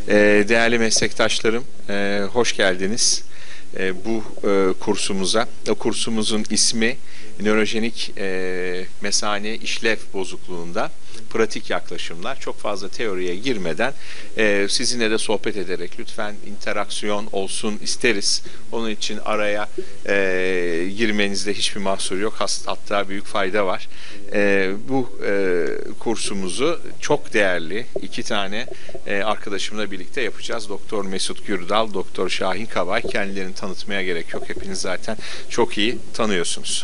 Değerli meslektaşlarım, hoş geldiniz bu kursumuza. O kursumuzun ismi nörojenik mesane işlev bozukluğunda pratik yaklaşımlar. Çok fazla teoriye girmeden sizinle de sohbet ederek lütfen interaksiyon olsun isteriz. Onun için araya girmenizde hiçbir mahsur yok. Hatta büyük fayda var. Bu kursumuzu çok değerli iki tane arkadaşımla birlikte yapacağız. Doktor Mesut Gürdal, Doktor Şahin Kabay. Kendilerini tanıtmaya gerek yok. Hepiniz zaten çok iyi tanıyorsunuz.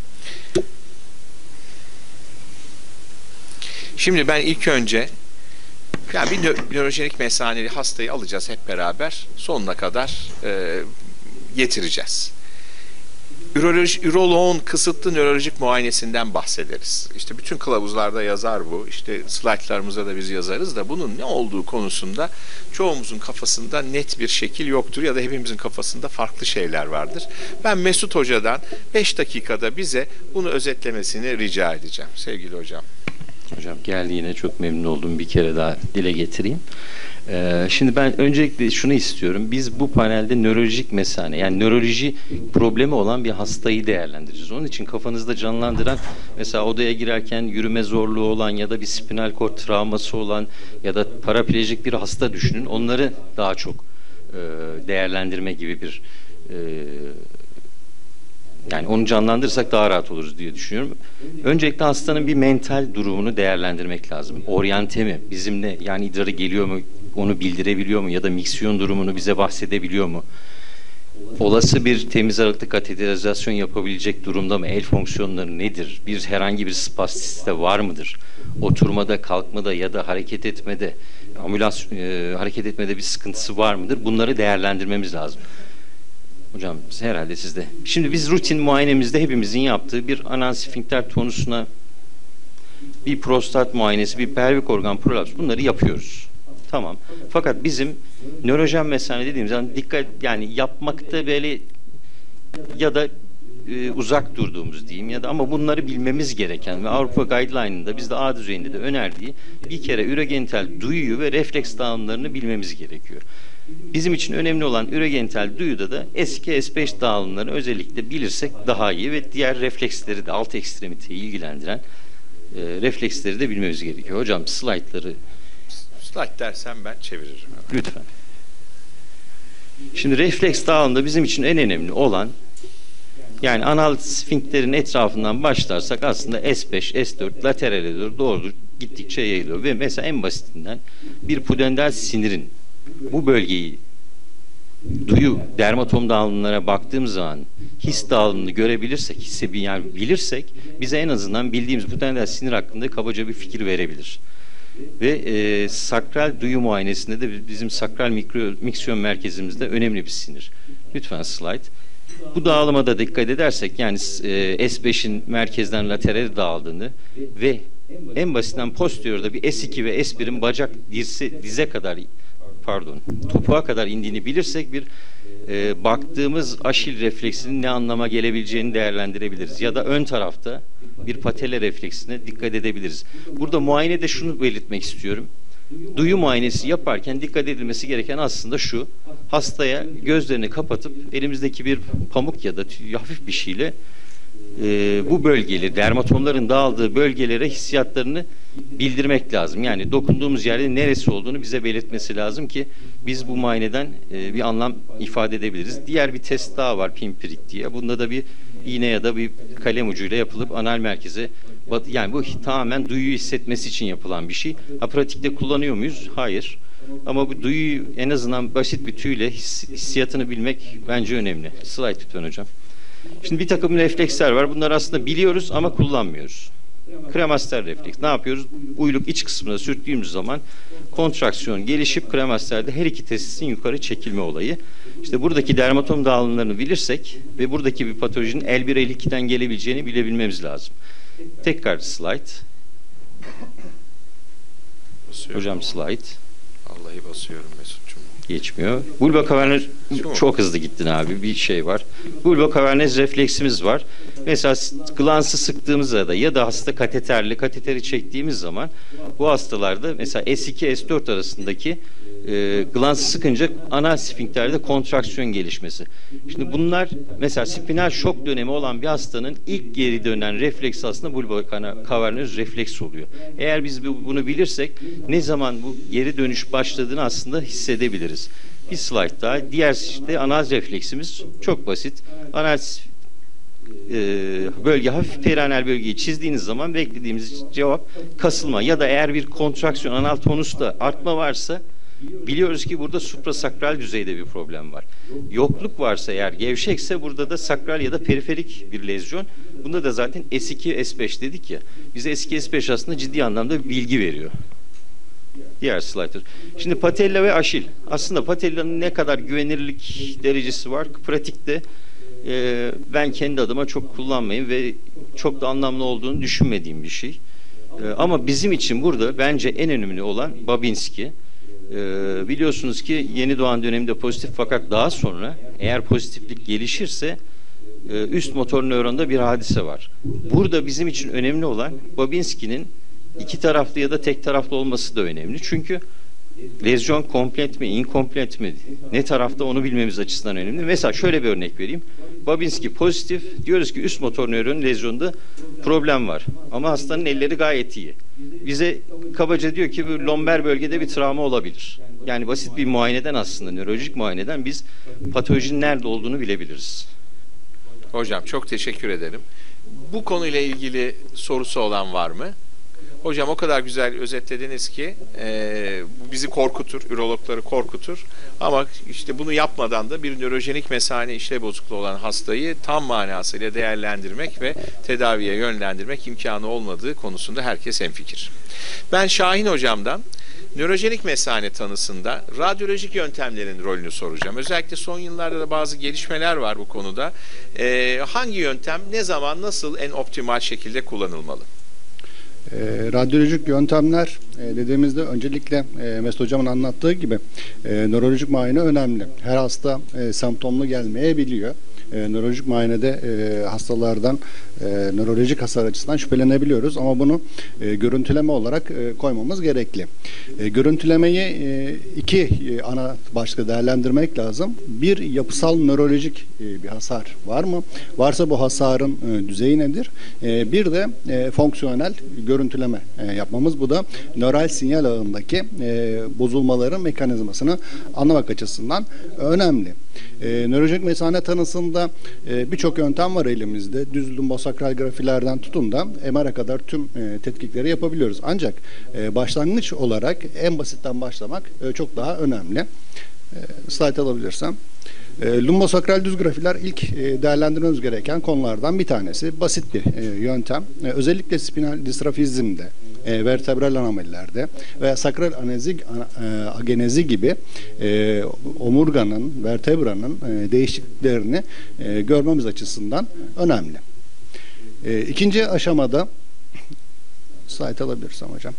Şimdi ben ilk önce bir nörojenik mesaneli hastayı alacağız hep beraber. Sonuna kadar getireceğiz. Üroloğun kısıtlı nörolojik muayenesinden bahsederiz. İşte bütün kılavuzlarda yazar bu. İşte slaytlarımızda da biz yazarız da bunun ne olduğu konusunda çoğumuzun kafasında net bir şekil yoktur ya da hepimizin kafasında farklı şeyler vardır. Ben Mesut Hoca'dan 5 dakikada bize bunu özetlemesini rica edeceğim. Sevgili hocam. Hocam geldiğine çok memnun oldum. Bir kere daha dile getireyim. Şimdi ben öncelikle şunu istiyorum. Biz bu panelde nörolojik mesane, yani nöroloji problemi olan bir hastayı değerlendireceğiz. Onun için kafanızda canlandıran, mesela odaya girerken yürüme zorluğu olan ya da bir spinal kord travması olan ya da paraplejik bir hasta düşünün. Onları daha çok değerlendirme gibi bir yani onu canlandırırsak daha rahat oluruz diye düşünüyorum. Öncelikle hastanın bir mental durumunu değerlendirmek lazım. Oryante mi? Bizimle yani idrarı geliyor mu? Onu bildirebiliyor mu? Ya da miksiyon durumunu bize bahsedebiliyor mu? Olası bir temiz aralıklı kateterizasyon yapabilecek durumda mı? El fonksiyonları nedir? Herhangi bir spastisite var mıdır? Oturmada, kalkmada ya da hareket etmede, hareket etmede bir sıkıntısı var mıdır? Bunları değerlendirmemiz lazım. Hocam herhalde sizde. Şimdi biz rutin muayenemizde hepimizin yaptığı bir anal sfinkter tonusuna, bir prostat muayenesi, bir pelvik organ prolaps, bunları yapıyoruz. Tamam. Fakat bizim nörojen mesane dediğimiz zaman dikkat, yani yapmakta böyle ya da uzak durduğumuz diyeyim ya da, ama bunları bilmemiz gereken ve Avrupa Guideline'ında bizde A düzeyinde de önerdiği bir kere ürogenital duyuyu ve refleks dağılımlarını bilmemiz gerekiyor. Bizim için önemli olan ürogenital duyuda da S2, S5 dağılımlarını özellikle bilirsek daha iyi ve diğer refleksleri de, alt ekstremiteyi ilgilendiren refleksleri de bilmemiz gerekiyor. Hocam slaytları... Slayt dersen ben çeviririm. Lütfen. Şimdi refleks dağılımda bizim için en önemli olan, yani anal sfinkterin etrafından başlarsak aslında S5, S4 laterale doğru gittikçe yayılıyor ve mesela en basitinden bir pudendal sinirin bu bölgeyi duyu dermatom dağılımlara baktığımız zaman his dağılımını görebilirsek, yani bilirsek bize en azından bildiğimiz pudendal sinir hakkında kabaca bir fikir verebilir. Ve sakral duyu muayenesinde de bizim sakral miksiyon merkezimizde önemli bir sinir. Lütfen slide. Bu dağılıma da dikkat edersek, yani S5'in merkezden laterale dağıldığını ve en basitinden posteriorda bir S2 ve S1'in bacak dize kadar, topuğa kadar indiğini bilirsek bir baktığımız aşil refleksinin ne anlama gelebileceğini değerlendirebiliriz. Ya da ön tarafta bir patella refleksine dikkat edebiliriz. Burada muayenede şunu belirtmek istiyorum. Duyu muayenesi yaparken dikkat edilmesi gereken aslında şu: hastaya gözlerini kapatıp elimizdeki bir pamuk ya da hafif bir şeyle bu bölgeleri, dermatomların dağıldığı bölgelere hissiyatlarını bildirmek lazım. Yani dokunduğumuz yerde neresi olduğunu bize belirtmesi lazım ki biz bu muayeneden bir anlam ifade edebiliriz. Diğer bir test daha var, pinprick diye. Bunda da bir iğne ya da bir kalem ucuyla yapılıp anal merkeze, yani bu tamamen duyuyu hissetmesi için yapılan bir şey. Pratikte kullanıyor muyuz? Hayır. Ama bu duyuyu en azından basit bir tüyle hissiyatını bilmek bence önemli. Slide lütfen hocam. Şimdi bir takım refleksler var. Bunları aslında biliyoruz ama kullanmıyoruz. Kremaster refleks. Ne yapıyoruz? Uyluk iç kısmına sürttüğümüz zaman kontraksiyon gelişip kremasterde her iki testisin yukarı çekilme olayı. İşte buradaki dermatom dağılımlarını bilirsek ve buradaki bir patolojinin L1, L2'den gelebileceğini bilebilmemiz lazım. Tekrar slide. Basıyorum. Hocam slide. Vallahi basıyorum Mesut'cum. Geçmiyor. Bulba kavernöz çok hızlı gittin abi. Bir şey var. Bulba kavernöz refleksimiz var. Mesela glansı sıktığımızda da ya da hasta kateteri çektiğimiz zaman bu hastalarda mesela S2 S4 arasındaki glansı sıkınca anal sfinkterde kontraksiyon gelişmesi. Şimdi bunlar mesela spinal şok dönemi olan bir hastanın ilk geri dönen refleks aslında bulbokavernoz refleks oluyor. Eğer biz bunu bilirsek ne zaman bu geri dönüş başladığını aslında hissedebiliriz. Bir slide daha. Diğer işte anal refleksimiz çok basit. Anal bölge, hafif perianal bölgeyi çizdiğiniz zaman beklediğimiz cevap kasılma ya da eğer bir kontraksiyon anal tonusta artma varsa biliyoruz ki burada suprasakral düzeyde bir problem var. Yokluk varsa eğer gevşekse burada da sakral ya da periferik bir lezyon. Bunda da zaten S2, S5 dedik ya. Bize S2, S5 aslında ciddi anlamda bir bilgi veriyor. Diğer slaytlar. Şimdi patella ve aşil. Aslında patellanın ne kadar güvenirlik derecesi var? Pratikte ben kendi adıma çok kullanmayayım ve çok da anlamlı olduğunu düşünmediğim bir şey. Ama bizim için burada bence en önemli olan Babinski. Biliyorsunuz ki yeni doğan döneminde pozitif fakat daha sonra eğer pozitiflik gelişirse üst motor nöronda bir hadise var. Burada bizim için önemli olan Babinski'nin iki taraflı ya da tek taraflı olması da önemli. Çünkü lezyon komplet mi, inkomplet mi, ne tarafta onu bilmemiz açısından önemli. Mesela şöyle bir örnek vereyim. Babinski pozitif, diyoruz ki üst motor nöron lezyonda problem var. Ama hastanın elleri gayet iyi. Bize kabaca diyor ki bu lomber bölgede bir travma olabilir. Yani basit bir muayeneden aslında, nörolojik muayeneden biz patolojinin nerede olduğunu bilebiliriz. Hocam çok teşekkür ederim. Bu konuyla ilgili sorusu olan var mı? Hocam o kadar güzel özetlediniz ki bu bizi korkutur, ürologları korkutur. Ama işte bunu yapmadan da bir nörojenik mesane işlev bozukluğu olan hastayı tam manasıyla değerlendirmek ve tedaviye yönlendirmek imkanı olmadığı konusunda herkes hemfikir. Ben Şahin hocamdan nörojenik mesane tanısında radyolojik yöntemlerin rolünü soracağım. Özellikle son yıllarda da bazı gelişmeler var bu konuda. Hangi yöntem ne zaman nasıl en optimal şekilde kullanılmalı? Radyolojik yöntemler dediğimizde öncelikle Mesut Hocam'ın anlattığı gibi nörolojik muayene önemli. Her hasta semptomlu gelmeyebiliyor. Nörolojik muayenede hastalardan nörolojik hasar açısından şüphelenebiliyoruz ama bunu görüntüleme olarak koymamız gerekli. Görüntülemeyi iki ana başlıkta değerlendirmek lazım. Bir, yapısal nörolojik bir hasar var mı? Varsa bu hasarın düzeyi nedir? Bir de fonksiyonel görüntüleme yapmamız. Bu da nöral sinyal ağındaki bozulmaların mekanizmasını anlamak açısından önemli. Nörojenik mesane tanısında birçok yöntem var elimizde. Düz lumbosakral grafilerden tutun da MR'a kadar tüm tetkikleri yapabiliyoruz. Ancak başlangıç olarak en basitten başlamak çok daha önemli. Slide alabilirsem. Lumbosakral düz grafiler ilk değerlendirmemiz gereken konulardan bir tanesi. Basit bir yöntem. Özellikle spinal distrafizmde, vertebral anomalilerde veya sakral agenezi gibi omurganın, vertebranın değişikliklerini görmemiz açısından önemli. İkinci aşamada slide alabilirsem hocam.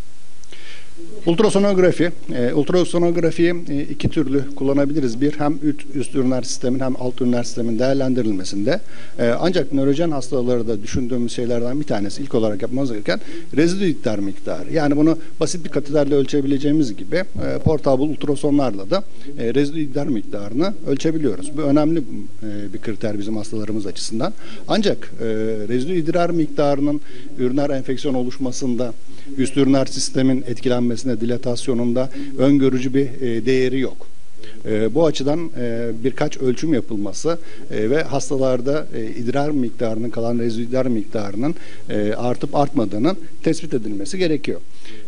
Ultrasonografi. Ultrasonografiyi iki türlü kullanabiliriz. Bir, hem üst üriner sistemin hem alt üriner sistemin değerlendirilmesinde. Ancak nörojen hastaları da düşündüğümüz şeylerden bir tanesi ilk olarak yapmamız gereken rezidü iktar miktarı. Yani bunu basit bir kateterle ölçebileceğimiz gibi portable ultrasonlarla da rezidü iktar miktarını ölçebiliyoruz. Bu önemli bir kriter bizim hastalarımız açısından. Ancak rezidü idrar miktarının üriner enfeksiyon oluşmasında, üst üriner sistemin etkilenmesinde, dilatasyonunda öngörücü bir değeri yok. Bu açıdan birkaç ölçüm yapılması ve hastalarda idrar miktarının, kalan rezidüler miktarının artıp artmadığının tespit edilmesi gerekiyor.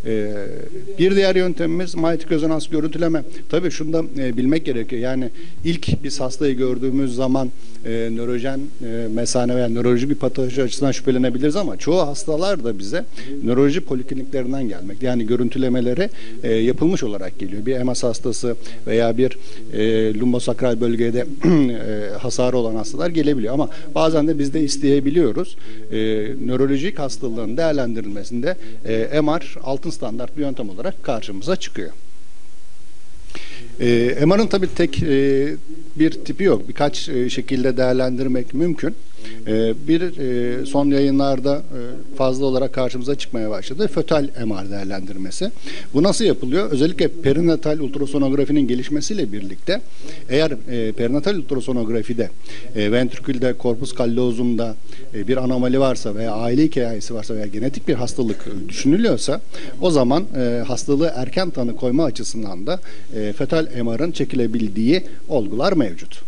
Bir diğer yöntemimiz manyetik rezonans görüntüleme. Tabii şunu da bilmek gerekiyor. Yani ilk biz hastayı gördüğümüz zaman nörojen mesane veya nöroloji bir patoloji açısından şüphelenebiliriz ama çoğu hastalar da bize nöroloji polikliniklerinden gelmek. Yani görüntülemeleri yapılmış olarak geliyor. Bir MS hastası veya bir lumbosakral bölgede hasarı olan hastalar gelebiliyor ama bazen de biz de isteyebiliyoruz. Nörolojik hastalığın değerlendirilmesinde MR altın standart bir yöntem olarak karşımıza çıkıyor. MR'ın tabii tek bir tipi yok. Birkaç şekilde değerlendirmek mümkün. Son yayınlarda fazla olarak karşımıza çıkmaya başladı. Fötal MR değerlendirmesi. Bu nasıl yapılıyor? Özellikle perinatal ultrasonografinin gelişmesiyle birlikte eğer perinatal ultrasonografide ventrikülde, korpus callosum'da bir anomali varsa veya aile hikayesi varsa veya genetik bir hastalık düşünülüyorsa o zaman hastalığı erken tanı koyma açısından da fetal MR'ın çekilebildiği olgular mevcut.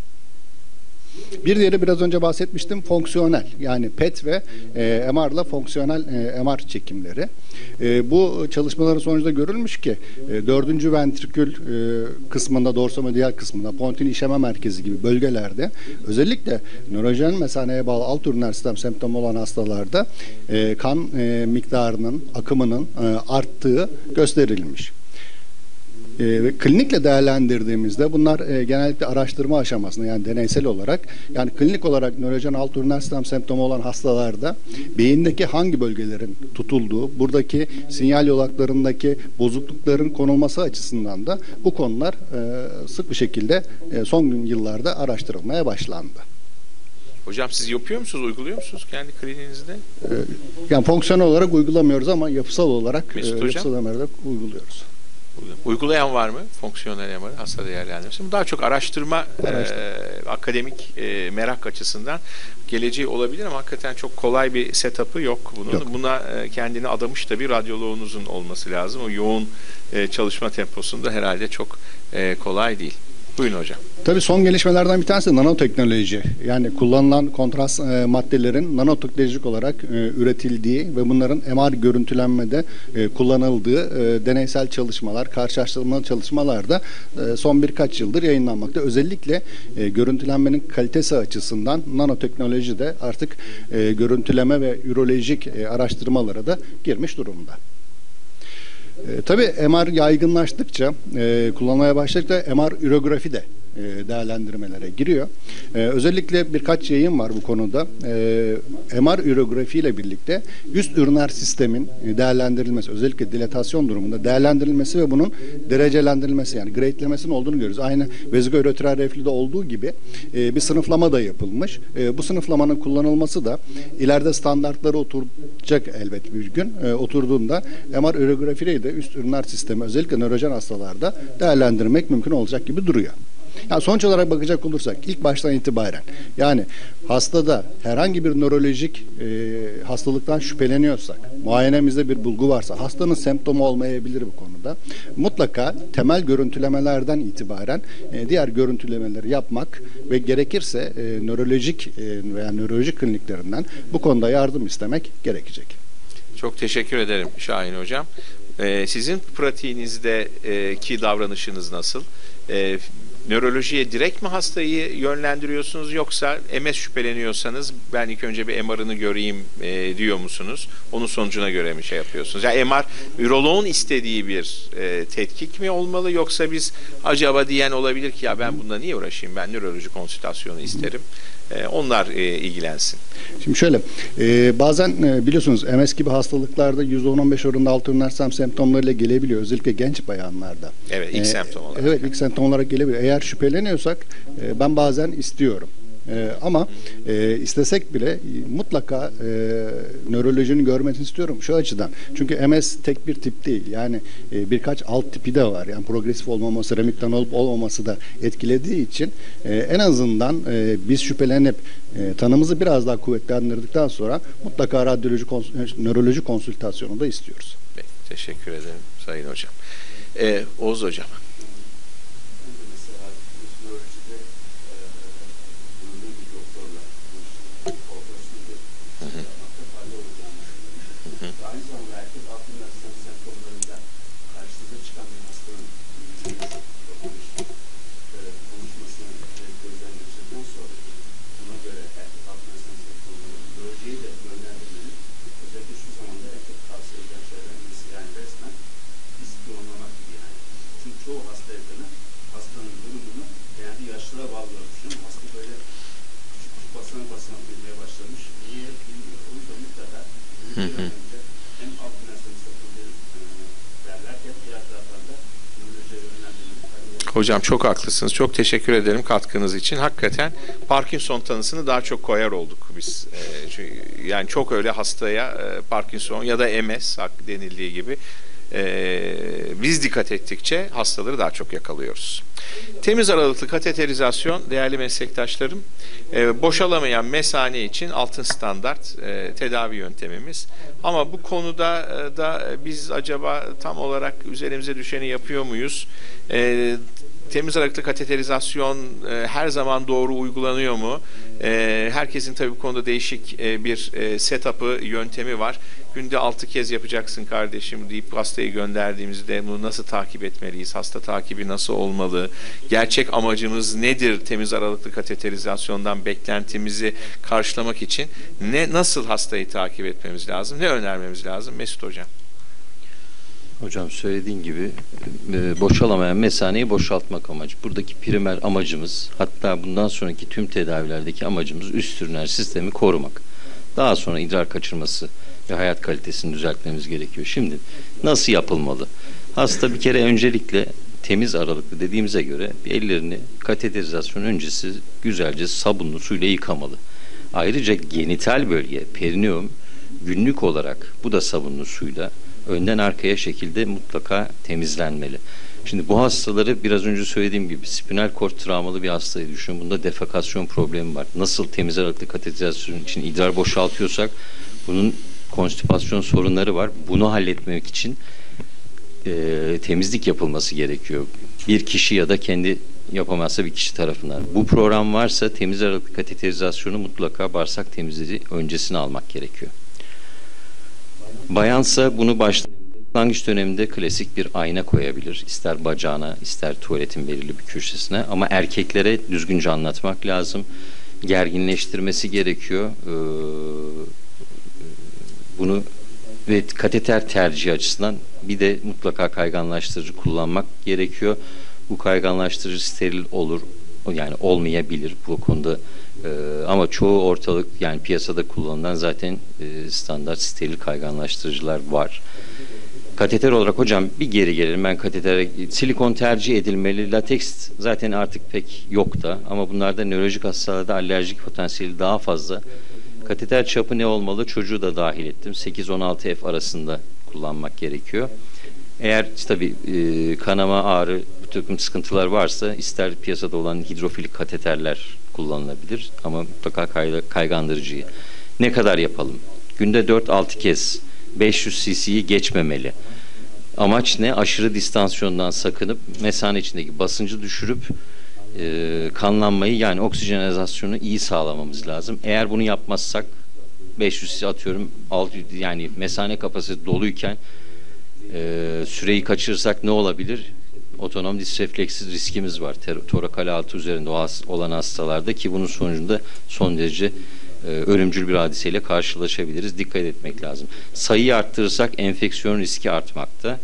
Bir diğeri biraz önce bahsetmiştim, fonksiyonel, yani PET ve MR'la fonksiyonel MR çekimleri. Bu çalışmaların sonucunda görülmüş ki 4. ventrikül kısmında, dorsamedial kısmında, pontin işeme merkezi gibi bölgelerde özellikle nörojen mesaneye bağlı alt üriner sistem semptomu olan hastalarda kan miktarının, akımının arttığı gösterilmiş. Klinikle değerlendirdiğimizde bunlar genellikle araştırma aşamasında, yani deneysel olarak, yani klinik olarak nörojen alt üriner sistem semptomu olan hastalarda beyindeki hangi bölgelerin tutulduğu, buradaki sinyal yolaklarındaki bozuklukların konulması açısından da bu konular sık bir şekilde son yıllarda araştırılmaya başlandı. Hocam siz yapıyor musunuz, uyguluyor musunuz kendi kliniğinizde? Yani fonksiyonel olarak uygulamıyoruz ama yapısal olarak Mesut yapısal MR'da uyguluyoruz. Uygulayan var mı fonksiyonel MR hasta değerlendirmesi? Bu daha çok araştırma. Akademik merak açısından geleceği olabilir ama hakikaten çok kolay bir setup'ı yok bunun. Yok. Buna kendini adamış da bir radyoloğunuzun olması lazım. O yoğun çalışma temposunda herhalde çok kolay değil. Buyurun hocam. Tabii son gelişmelerden bir tanesi nanoteknoloji. Yani kullanılan kontrast maddelerin nanoteknolojik olarak üretildiği ve bunların MR görüntülenmede kullanıldığı deneysel çalışmalar, karşılaştırmalı çalışmalar da son birkaç yıldır yayınlanmakta. Özellikle görüntülenmenin kalitesi açısından nanoteknoloji de artık görüntüleme ve ürolojik araştırmalara da girmiş durumda. Tabii MR yaygınlaştıkça, kullanmaya başladıkça MR ürografi de değerlendirmelere giriyor. Özellikle birkaç yayın var bu konuda. MR ürografi ile birlikte üst üriner sistemin değerlendirilmesi, özellikle dilatasyon durumunda değerlendirilmesi ve bunun derecelendirilmesi, yani grade'lemesinin olduğunu görüyoruz. Aynı vezikoüretral reflüde olduğu gibi bir sınıflama da yapılmış. Bu sınıflamanın kullanılması da ileride standartları oturacak elbet bir gün. Oturduğunda MR ürografiyi de üst üriner sistemi, özellikle nörojen hastalarda değerlendirmek mümkün olacak gibi duruyor. Yani sonuç olarak bakacak olursak ilk baştan itibaren, yani hastada herhangi bir nörolojik hastalıktan şüpheleniyorsak, muayenemizde bir bulgu varsa, hastanın semptomu olmayabilir bu konuda. Mutlaka temel görüntülemelerden itibaren diğer görüntülemeleri yapmak ve gerekirse nörolojik veya nörolojik kliniklerinden bu konuda yardım istemek gerekecek. Çok teşekkür ederim Şahin hocam. Sizin pratiğinizdeki davranışınız nasıl? Nörolojiye direkt mi hastayı yönlendiriyorsunuz, yoksa MS şüpheleniyorsanız ben ilk önce bir MR'ını göreyim diyor musunuz? Onun sonucuna göre mi şey yapıyorsunuz? Yani MR üroloğun istediği bir tetkik mi olmalı, yoksa biz acaba diyen olabilir ki ya ben bununla niye uğraşayım, ben nöroloji konsültasyonu isterim. Onlar ilgilensin. Şimdi şöyle, bazen biliyorsunuz MS gibi hastalıklarda %10-15 oranında alt üriner sistem semptomlarıyla gelebiliyor. Özellikle genç bayanlarda. Evet, ilk semptom olarak. Evet, ilk semptom olarak gelebiliyor. Eğer şüpheleniyorsak ben bazen istiyorum. Ama istesek bile mutlaka nörolojinin görmesini istiyorum şu açıdan. Çünkü MS tek bir tip değil. Yani birkaç alt tipi de var. Yani progresif olmaması, remikten olup olmaması da etkilediği için en azından biz şüphelenip tanımızı biraz daha kuvvetlendirdikten sonra mutlaka nöroloji konsültasyonu da istiyoruz. Peki, teşekkür ederim Sayın Hocam. Oğuz Hocam. Aynı zamanda erkek alt üriner sistem semptomlarında karşınıza çıkan bir hastanın konuşmasını gözden geçirdikten sonra buna göre erkek alt üriner sistem semptomlarını bölgeyi de yönlendirmenin özellikle şu zamanda en çok tavsiye edilen şeylerden birisi, yani resmen ispiyonlamak gibi yani. Çünkü çoğu hasta yakını hastanın durumunu kendi yaşlılığa bağlıyormuş ama hasta böyle küçük küçük basamak bilmeye başlamış. Niye bilmiyor. O yüzden mutlaka hem alt üriner sistem semptomları derlerken diğer taraftan da nörolojiye yönlendirmenin Hocam çok haklısınız. Çok teşekkür ederim katkınız için. Hakikaten Parkinson tanısını daha çok koyar olduk biz. Yani çok öyle hastaya Parkinson ya da MS denildiği gibi biz dikkat ettikçe hastaları daha çok yakalıyoruz. Temiz aralıklı kateterizasyon değerli meslektaşlarım boşalamayan mesane için altın standart tedavi yöntemimiz. Ama bu konuda da biz acaba tam olarak üzerimize düşeni yapıyor muyuz? Temiz aralıklı kateterizasyon her zaman doğru uygulanıyor mu? Herkesin tabii bu konuda değişik bir setup'ı, yöntemi var. Günde 6 kez yapacaksın kardeşim deyip hastayı gönderdiğimizde bunu nasıl takip etmeliyiz? Hasta takibi nasıl olmalı? Gerçek amacımız nedir temiz aralıklı kateterizasyondan beklentimizi karşılamak için? Nasıl hastayı takip etmemiz lazım? Ne önermemiz lazım? Mesut Hocam. Hocam söylediğin gibi boşalamayan mesaneyi boşaltmak amacı. Buradaki primer amacımız, hatta bundan sonraki tüm tedavilerdeki amacımız üst üriner sistemi korumak. Daha sonra idrar kaçırması ve hayat kalitesini düzeltmemiz gerekiyor. Şimdi nasıl yapılmalı? Hasta bir kere öncelikle temiz aralıklı dediğimize göre ellerini kateterizasyon öncesi güzelce sabunlu suyla yıkamalı. Ayrıca genital bölge, perineum günlük olarak bu da sabunlu suyla önden arkaya şekilde mutlaka temizlenmeli. Şimdi bu hastaları biraz önce söylediğim gibi spinal kord travmalı bir hastayı düşünün. Bunda defekasyon problemi var. Nasıl temiz aralıklı kateterizasyon için idrar boşaltıyorsak bunun konstipasyon sorunları var. Bunu halletmek için temizlik yapılması gerekiyor. Bir kişi ya da kendi yapamazsa bir kişi tarafından. Bu program varsa temiz aralıklı kateterizasyonu mutlaka bağırsak temizliği öncesine almak gerekiyor. Bayansa bunu başlangıç döneminde klasik bir ayna koyabilir. İster bacağına, ister tuvaletin belirli bir köşesine. Ama erkeklere düzgünce anlatmak lazım. Gerginleştirmesi gerekiyor. Bunu ve kateter tercihi açısından bir de mutlaka kayganlaştırıcı kullanmak gerekiyor. Bu kayganlaştırıcı steril olur, yani olmayabilir bu konuda. Ama çoğu ortalık yani piyasada kullanılan zaten standart steril kayganlaştırıcılar var. Kateter olarak hocam bir geri gelelim, ben katetere silikon tercih edilmeli. Lateks zaten artık pek yok da ama bunlarda nörolojik hastalarda alerjik potansiyeli daha fazla. Kateter çapı ne olmalı? Çocuğu da dahil ettim. 8-16 F arasında kullanmak gerekiyor. Eğer tabii kanama, ağrı, bu takım sıkıntılar varsa ister piyasada olan hidrofilik kateterler kullanılabilir ama mutlaka kaygandırıcıyı. Ne kadar yapalım? Günde 4-6 kez 500 cc'yi geçmemeli. Amaç ne? Aşırı distansiyondan sakınıp mesane içindeki basıncı düşürüp kanlanmayı yani oksijenizasyonu iyi sağlamamız lazım. Eğer bunu yapmazsak 500 cc atıyorum yani mesane kapasitesi doluyken süreyi kaçırırsak ne olabilir? Otonom disrefleksiz riskimiz var. Torakal altı üzerinde olan hastalarda ki bunun sonucunda son derece ölümcül bir hadiseyle karşılaşabiliriz. Dikkat etmek lazım. Sayıyı arttırırsak enfeksiyon riski artmakta.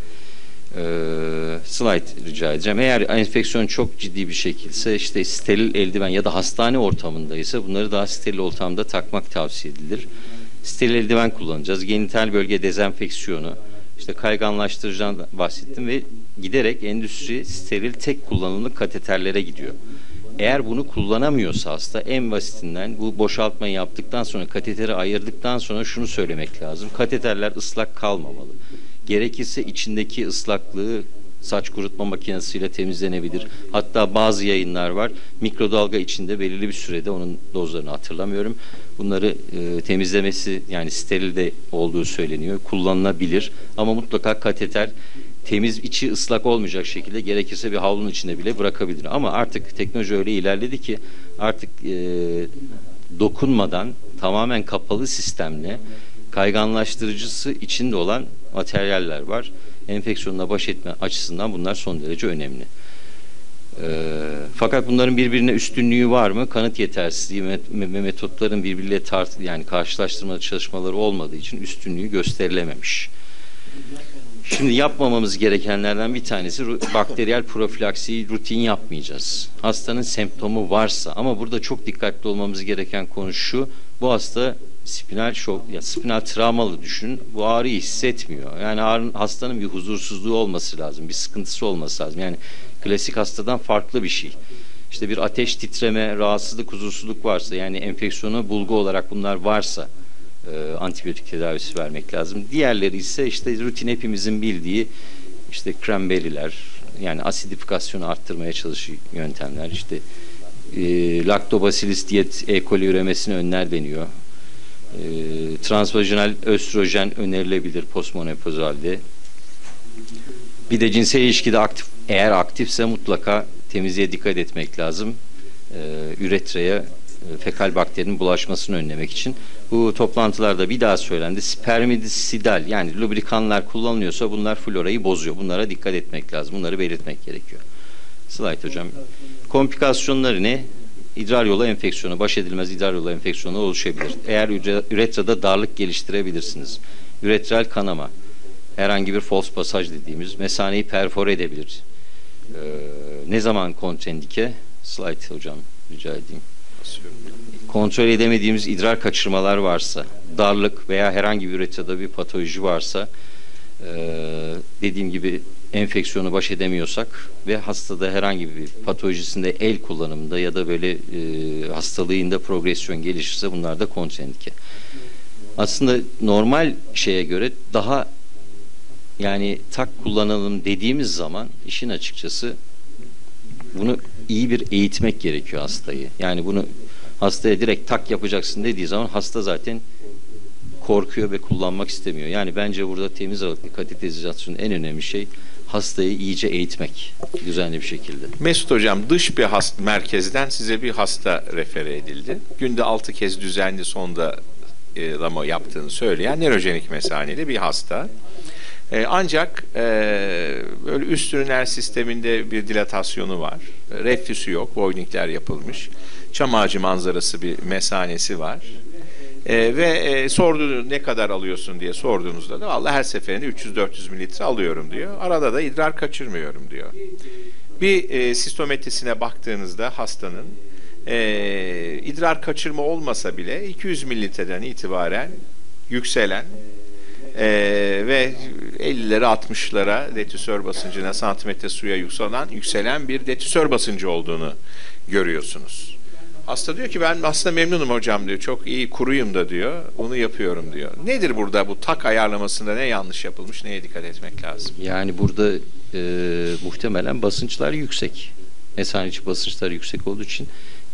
Slide rica edeceğim. Eğer enfeksiyon çok ciddi bir şekilse işte steril eldiven ya da hastane ortamındaysa bunları daha steril ortamda takmak tavsiye edilir. Steril eldiven kullanacağız. Genital bölge dezenfeksiyonu, işte kayganlaştırıcıdan bahsettim ve giderek endüstri steril tek kullanımlık kateterlere gidiyor. Eğer bunu kullanamıyorsa hasta en basitinden bu boşaltmayı yaptıktan sonra kateteri ayırdıktan sonra şunu söylemek lazım. Kateterler ıslak kalmamalı. Gerekirse içindeki ıslaklığı saç kurutma makinesiyle temizlenebilir. Hatta bazı yayınlar var. Mikrodalga içinde belirli bir sürede onun dozlarını hatırlamıyorum. Bunları temizlemesi yani sterilde olduğu söyleniyor. Kullanılabilir. Ama mutlaka kateter temiz içi ıslak olmayacak şekilde gerekirse bir havlunun içinde bile bırakabilir. Ama artık teknoloji öyle ilerledi ki artık dokunmadan tamamen kapalı sistemle kayganlaştırıcısı içinde olan materyaller var. Enfeksiyonla baş etme açısından bunlar son derece önemli. Fakat bunların birbirine üstünlüğü var mı? Kanıt yetersizliği ve metotların birbiriyle yani karşılaştırma çalışmaları olmadığı için üstünlüğü gösterilememiş. Şimdi yapmamamız gerekenlerden bir tanesi bakteriyel profilaksiyi rutin yapmayacağız. Hastanın semptomu varsa ama burada çok dikkatli olmamız gereken konu şu: bu hasta spinal şok ya spinal travmalı düşünün. Bu ağrıyı hissetmiyor. Yani hastanın bir huzursuzluğu olması lazım, bir sıkıntısı olması lazım. Yani klasik hastadan farklı bir şey. İşte bir ateş, titreme, rahatsızlık, huzursuzluk varsa, yani enfeksiyona bulgu olarak bunlar varsa antibiyotik tedavisi vermek lazım. Diğerleri ise işte rutin hepimizin bildiği işte kremberiler, yani asidifikasyonu arttırmaya çalışan yöntemler, işte Lactobacillus diyet E. coli üremesini önler deniyor. Transvajinal östrojen önerilebilir postmenopozalde. Bir de cinsel ilişkide eğer aktifse mutlaka temizliğe dikkat etmek lazım. Üretraya fekal bakterinin bulaşmasını önlemek için. Bu toplantılarda bir daha söylendi. Spermisidal, yani lubrikanlar kullanılıyorsa bunlar florayı bozuyor. Bunlara dikkat etmek lazım. Bunları belirtmek gerekiyor. Slide hocam. Komplikasyonları ne? İdrar yolu enfeksiyonu, baş edilmez idrar yolu enfeksiyonu oluşabilir. Eğer üretrada darlık geliştirebilirsiniz. Üretral kanama, herhangi bir false pasaj dediğimiz mesaneyi perfore edebilir. Ne zaman kontrendike? Slide hocam rica edeyim. Kontrol edemediğimiz idrar kaçırmalar varsa, darlık veya herhangi bir üretrada bir patoloji varsa, dediğim gibi enfeksiyonu baş edemiyorsak ve hastada herhangi bir patolojisinde el kullanımında ya da böyle hastalığında progresyon gelişirse bunlar da kontrendike. Aslında normal şeye göre daha, yani tak kullanalım dediğimiz zaman işin açıkçası bunu iyi bir eğitmek gerekiyor hastayı. Yani bunu hastaya direkt tak yapacaksın dediği zaman hasta zaten korkuyor ve kullanmak istemiyor. Yani bence burada temiz aralıklı kateterizasyonun en önemli şey hastayı iyice eğitmek düzenli bir şekilde. Mesut hocam, dış bir merkezden size bir hasta refere edildi. Günde 6 kez düzenli sondalama yaptığını söyleyen nörojenik mesaneli bir hasta. Ancak böyle üst üriner sisteminde bir dilatasyonu var. Reflüsü yok, Voynnikler yapılmış. Çam ağacı manzarası bir mesanesi var. Ve sordu ne kadar alıyorsun diye sorduğunuzda da vallahi her seferinde 300-400 mililitre alıyorum diyor. Arada da idrar kaçırmıyorum diyor. Bir sistometrisine baktığınızda hastanın idrar kaçırma olmasa bile 200 mililitreden itibaren yükselen ve 50'lere 60'lara detüsör basıncına, santimetre suya yükselen bir detüsör basıncı olduğunu görüyorsunuz. Hasta diyor ki ben aslında memnunum hocam diyor. Çok iyi kuruyum da diyor. Onu yapıyorum diyor. Nedir burada bu tak ayarlamasında ne yanlış yapılmış? Neye dikkat etmek lazım? Yani burada muhtemelen basınçlar yüksek. Mesane içi basınçlar yüksek olduğu için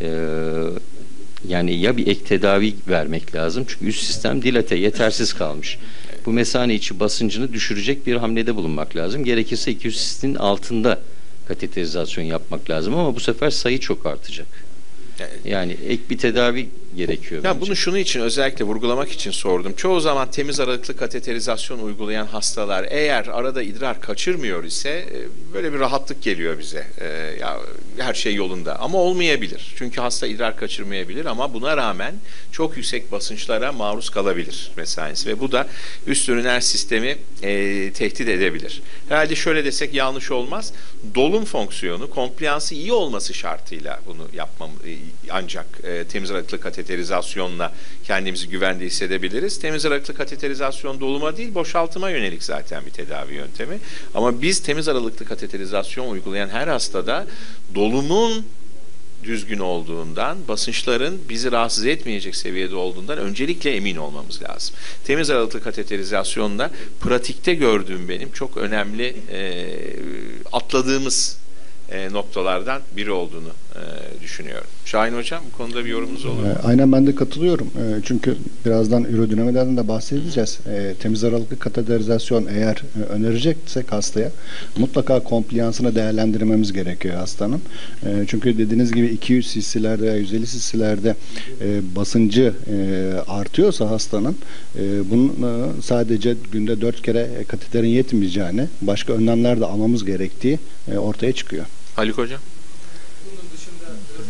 yani ya bir ek tedavi vermek lazım. Çünkü üst sistem dilate, yetersiz kalmış. Bu mesane içi basıncını düşürecek bir hamlede bulunmak lazım. Gerekirse 200 cc'nin altında kateterizasyon yapmak lazım ama bu sefer sayı çok artacak. Yani ek bir tedavi gerekiyor. Ya bunu şunu için özellikle vurgulamak için sordum. Çoğu zaman temiz aralıklı kateterizasyon uygulayan hastalar eğer arada idrar kaçırmıyor ise böyle bir rahatlık geliyor bize. Ya her şey yolunda ama olmayabilir. Çünkü hasta idrar kaçırmayabilir ama buna rağmen çok yüksek basınçlara maruz kalabilir mesanesi ve bu da üst üriner sistemi tehdit edebilir. Herhalde şöyle desek yanlış olmaz. Dolum fonksiyonu, kompliyansı iyi olması şartıyla bunu yapmam ancak temiz aralıklı kateterizasyonla kendimizi güvende hissedebiliriz. Temiz aralıklı kateterizasyon doluma değil, boşaltıma yönelik zaten bir tedavi yöntemi. Ama biz temiz aralıklı kateterizasyon uygulayan her hastada dolumun düzgün olduğundan, basınçların bizi rahatsız etmeyecek seviyede olduğundan öncelikle emin olmamız lazım. Temiz aralıklı kateterizasyonda pratikte gördüğüm benim çok önemli atladığımız noktalardan biri olduğunu düşünüyorum. Şahin Hocam bu konuda bir yorumunuz olur mu? Aynen ben de katılıyorum. Çünkü birazdan ürodinamilerden de bahsedeceğiz. Temiz aralıklı kateterizasyon eğer önereceksek hastaya mutlaka kompliyansını değerlendirmemiz gerekiyor hastanın. Çünkü dediğiniz gibi 200 cc'lerde veya 150 cc'lerde basıncı artıyorsa hastanın bunun sadece günde 4 kere kateterin yetmeyeceğini, başka önlemler de almamız gerektiği ortaya çıkıyor. Haluk Hocam? Bunun dışında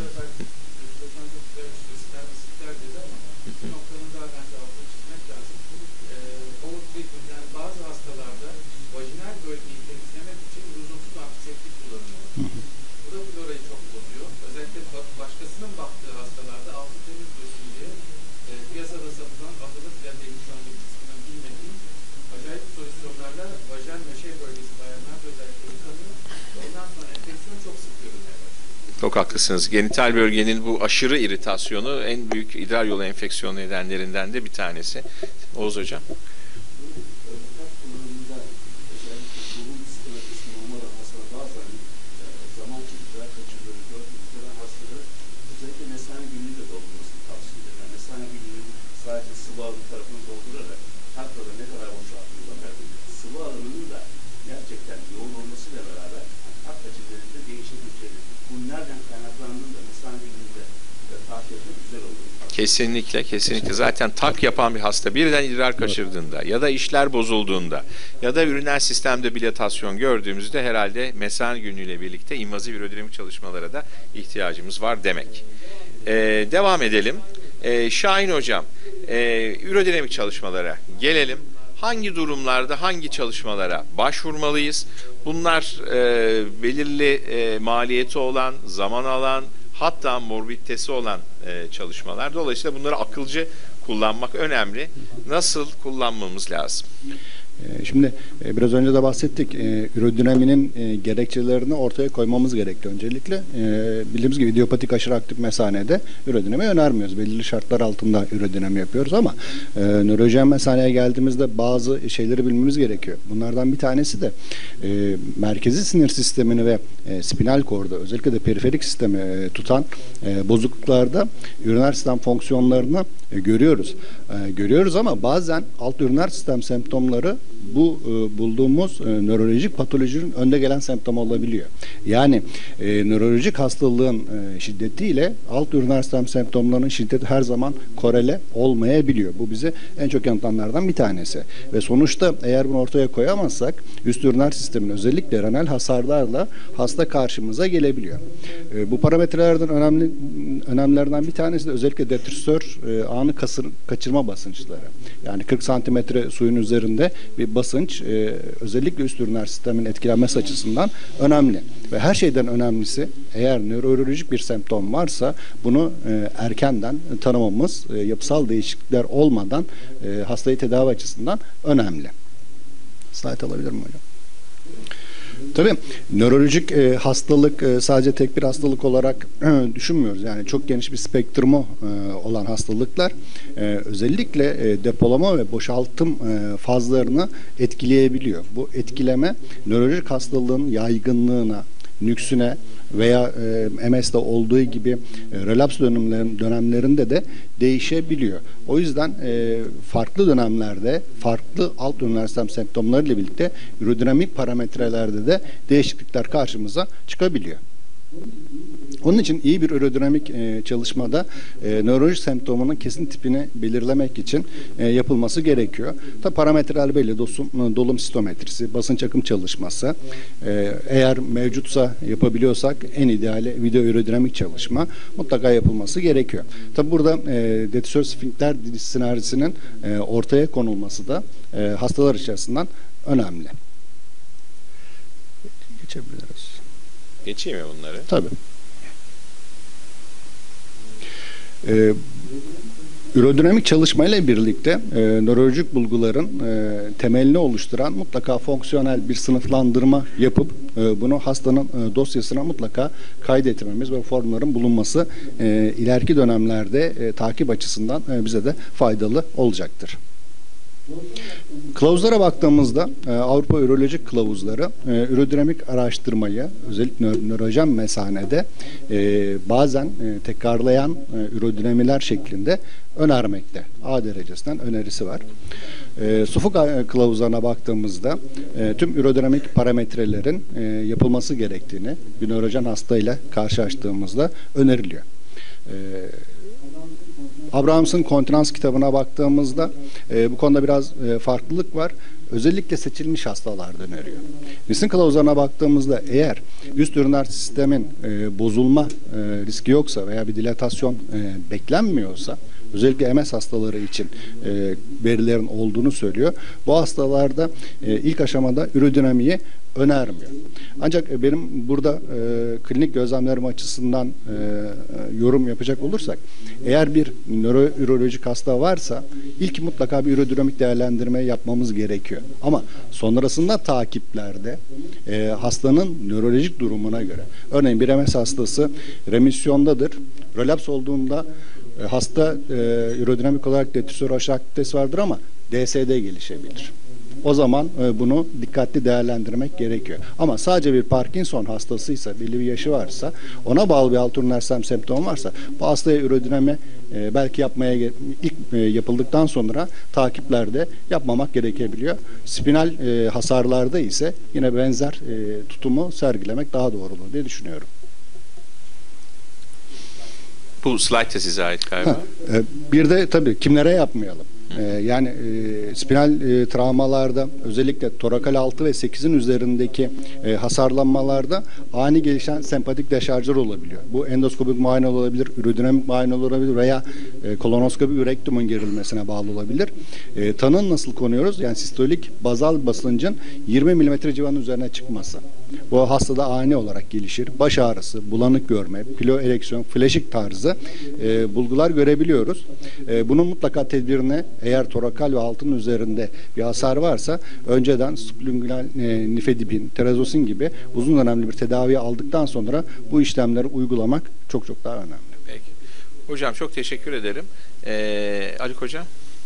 bu noktanın daha bence altını çizmek lazım. Yani bazı hastalarda vajinal bölgeyi temizlemek için lüzumsuz antiseptik kullanılıyor. Bu da florayı çok bozuyor. Özellikle başkasının baktığı hastalarda altı temiz dursun diye piyasada satılan adını bile değil şu anda kısmından bilmediğim acayip solüsyonlarla vajin ve bölgesi bayanlar da özellikle yıkanıyor. Ondan sonra enfeksiyon Çok haklısınız. Genital bölgenin bu aşırı iritasyonu en büyük idrar yolu enfeksiyonu nedenlerinden de bir tanesi. Oğuz Hocam. Kalp kullanımında özellikle bulun sistematik normal hasta bazen zaman idrar kaçırdığını gördüğümüzde ben hastaları özellikle mesane günlüğü de doldurmasını tavsiye ederim. Yani mesane günlüğü sadece sıvı alım tarafını doldurarak kalpte ne kadar boşaltılıyor fakat sıvı alımının da gerçekten yoğun olmasıyla beraber kalp kaçırılarında değişebileceğini, bu nereden kaynaklandığını da mesane günlüğünde takip etmek güzel olur. Kesinlikle, kesinlikle. Zaten tak yapan bir hasta birden idrar kaçırdığında ya da işler bozulduğunda ya da üriner sistemde dilatasyon gördüğümüzde herhalde mesane günlüğüyle birlikte invaziv ürodinamik çalışmalara da ihtiyacımız var demek. Devam edelim. Şahin Hocam, ürodinamik çalışmalara gelelim. Hangi durumlarda hangi çalışmalara başvurmalıyız? Bunlar belirli maliyeti olan, zaman alan, hatta morbiditesi olan çalışmalar. Dolayısıyla bunları akılcı kullanmak önemli. Nasıl kullanmamız lazım? Şimdi biraz önce de bahsettik. Ürodinaminin gerekçelerini ortaya koymamız gerekiyor öncelikle. Bildiğimiz gibi idiopatik aşırı aktif mesanede ürodinami önermiyoruz. Belirli şartlar altında ürodinami yapıyoruz ama nörojen mesaneye geldiğimizde bazı şeyleri bilmemiz gerekiyor. Bunlardan bir tanesi de merkezi sinir sistemini ve spinal korda özellikle de periferik sistemi tutan bozukluklarda üriner sistem fonksiyonlarını görüyoruz. Görüyoruz ama bazen alt üriner sistem semptomları bu bulduğumuz nörolojik patolojinin önde gelen semptom olabiliyor. Yani nörolojik hastalığın şiddetiyle alt üriner sistem semptomlarının şiddeti her zaman korele olmayabiliyor. Bu bizi en çok yanıltanlardan bir tanesi. Ve sonuçta eğer bunu ortaya koyamazsak üst üriner sistemin özellikle renal hasarlarla hasta karşımıza gelebiliyor. Bu parametrelerden önemlilerden bir tanesi de özellikle detrisör anı kaçırma basınçları. Yani 40 santimetre suyun üzerinde bir basınç özellikle üst üriner sistemin etkilenmesi açısından önemli. Ve her şeyden önemlisi eğer nörolojik bir semptom varsa bunu erkenden tanımamız, yapısal değişiklikler olmadan hastayı tedavi açısından önemli. Slide alabilir miyim hocam? Tabii nörolojik hastalık sadece tek bir hastalık olarak düşünmüyoruz. Yani çok geniş bir spektrumu olan hastalıklar özellikle depolama ve boşaltım fazlarını etkileyebiliyor. Bu etkileme nörolojik hastalığın yaygınlığına, nüksüne veya MS'de olduğu gibi relaps dönemlerinde de değişebiliyor. O yüzden farklı dönemlerde farklı alt üriner sistem semptomlarıyla birlikte ürodinamik parametrelerde de değişiklikler karşımıza çıkabiliyor. Onun için iyi bir ürodinamik çalışmada nörolojik semptomunun kesin tipini belirlemek için yapılması gerekiyor. Tabi parametreler belli. Dolum sitometrisi, basınç akım çalışması. Eğer mevcutsa yapabiliyorsak en ideali video ürodinamik çalışma mutlaka yapılması gerekiyor. Tabi burada detrisör sfinkter sinerjisinin ortaya konulması da hastalar açısından önemli. Geçebiliriz. Geçeyim mi bunları? Tabii. Ürodinamik çalışmayla birlikte nörolojik bulguların temelini oluşturan mutlaka fonksiyonel bir sınıflandırma yapıp bunu hastanın dosyasına mutlaka kaydetmemiz ve formların bulunması ileriki dönemlerde takip açısından bize de faydalı olacaktır. Kılavuzlara baktığımızda Avrupa Ürolojik Kılavuzları ürodinamik araştırmayı özellikle nörojen mesanede bazen tekrarlayan ürodinamiler şeklinde önermekte. A derecesinden önerisi var. Suffolk kılavuzlarına baktığımızda tüm ürodinamik parametrelerin yapılması gerektiğini bir nörojen hastayla karşılaştığımızda öneriliyor. Abrahams'ın kontinans kitabına baktığımızda bu konuda biraz farklılık var. Özellikle seçilmiş hastalarda öneriyor. Nissen kılavuzlarına baktığımızda eğer üst üriner sistemin bozulma riski yoksa veya bir dilatasyon beklenmiyorsa özellikle MS hastaları için verilerin olduğunu söylüyor. Bu hastalarda ilk aşamada ürodinamiyi önermiyor. Ancak benim burada klinik gözlemlerim açısından yorum yapacak olursak, eğer bir nöroürolojik hasta varsa ilk mutlaka bir ürodinamik değerlendirme yapmamız gerekiyor. Ama sonrasında takiplerde hastanın nörolojik durumuna göre, örneğin bir MS hastası remisyondadır, relaps olduğunda hasta ürodinamik olarak detüsör aktivitesi vardır ama DSD gelişebilir. O zaman bunu dikkatli değerlendirmek gerekiyor. Ama sadece bir Parkinson hastasıysa, belli bir yaşı varsa, ona bağlı bir alt üriner sistem semptomu varsa, bu hastaya ürodinami belki ilk yapıldıktan sonra takiplerde yapmamak gerekebiliyor. Spinal hasarlarda ise yine benzer tutumu sergilemek daha doğru olur diye düşünüyorum. Bu slide de size ait galiba. Bir de tabii kimlere yapmayalım? Yani spinal travmalarda özellikle torakal 6 ve 8'in üzerindeki hasarlanmalarda ani gelişen sempatik deşarjlar olabiliyor. Bu endoskopik muayene olabilir, ürodinamik muayene olabilir veya kolonoskopi ürektumun gerilmesine bağlı olabilir. Tanı nasıl konuyoruz? Yani sistolik bazal basıncın 20 mm civarının üzerine çıkması. Bu hastada ani olarak gelişir. Baş ağrısı, bulanık görme, pilo ereksiyon, flaşik tarzı bulgular görebiliyoruz. Bunun mutlaka tedbirine, eğer torakal ve altının üzerinde bir hasar varsa önceden sublingual nifedipin, terazosin gibi uzun dönemli bir tedavi aldıktan sonra bu işlemleri uygulamak çok çok daha önemli. Peki. Hocam çok teşekkür ederim. Ali Hocam.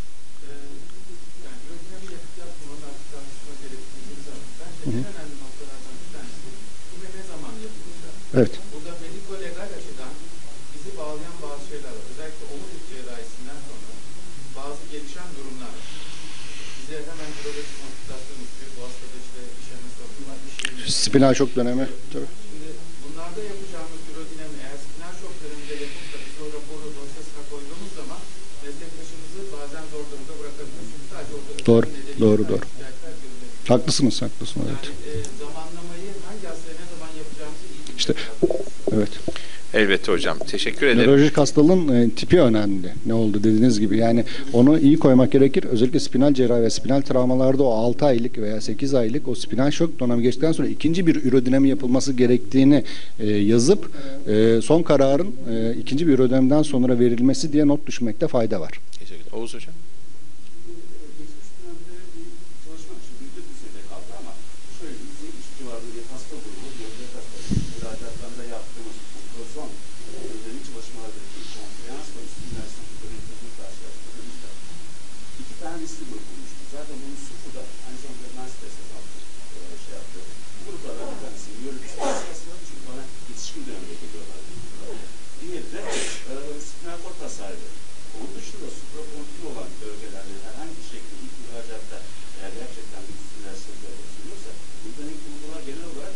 Yani ürodinami yapıp yapmamanın artık tartışma gerektiğini zaman bence en önemli noktalardan bir tanesi kime ne zaman yapılacak. Evet. Burada mediko-legal açıdan bizi bağlayan bazı şeyler var. Özellikle omurilik cerrahisinden sonra bazı gelişen durumlar var. Bize hemen ürolojik konsultasyon istiyor. Bu hastada işte işeme sorunu var. Spinal şok dönemi. Tabii. Şimdi bunlarda yapacağımız ürodinami eğer spinal şok döneminde yapıp da biz o raporu dosyasına koyduğumuz zaman meslektaşımızı bazen zor durumda bırakabiliriz. Çünkü sadece orada Doğru, nedeniyle doğru. şikayetler görülebilir. Haklısınız, evet. Yani zamanlamayı hangi hastaya ne zaman yapacağımızı iyi bilmek İşte, lazım. evet. Elbette hocam. Teşekkür ederim. Nörolojik hastalığın tipi önemli. Ne oldu dediğiniz gibi. Yani onu iyi koymak gerekir. Özellikle spinal cerrahi ve spinal travmalarda o 6 aylık veya 8 aylık o spinal şok dönemi geçtikten sonra ikinci bir ürodinami yapılması gerektiğini yazıp son kararın ikinci bir ürodinamiden sonra verilmesi diye not düşmekte fayda var. Teşekkür ederim. Oğuz Hocam. Geçmiş dönemde bir çalışma için büyük düzeyde kaldı ama şöyle %3 civarında bir hasta grubu, böbrek hastalığı, müracaatlarında yaptığımız ultrason özellik çalışmalardaki konferans ve üstü üniversitesi bölümünün karşılaştırdığımızda 2 tane riskli grup bulmuştu. Zaten bunun sufu da aynı zamanda üniversite şey yaptı. Bu gruplardan bir tanesi nörolojik hastalığı çünkü bana yetişkin dönemde geliyorlar. Diğeri de spinal kort hasarı. Onun dışında suprapontil olan bölgelerde herhangi bir şekilde ilk müracaatta eğer gerçekten bir üst üniversitede yapılıyorsa bundan ilk bulgular genel olarak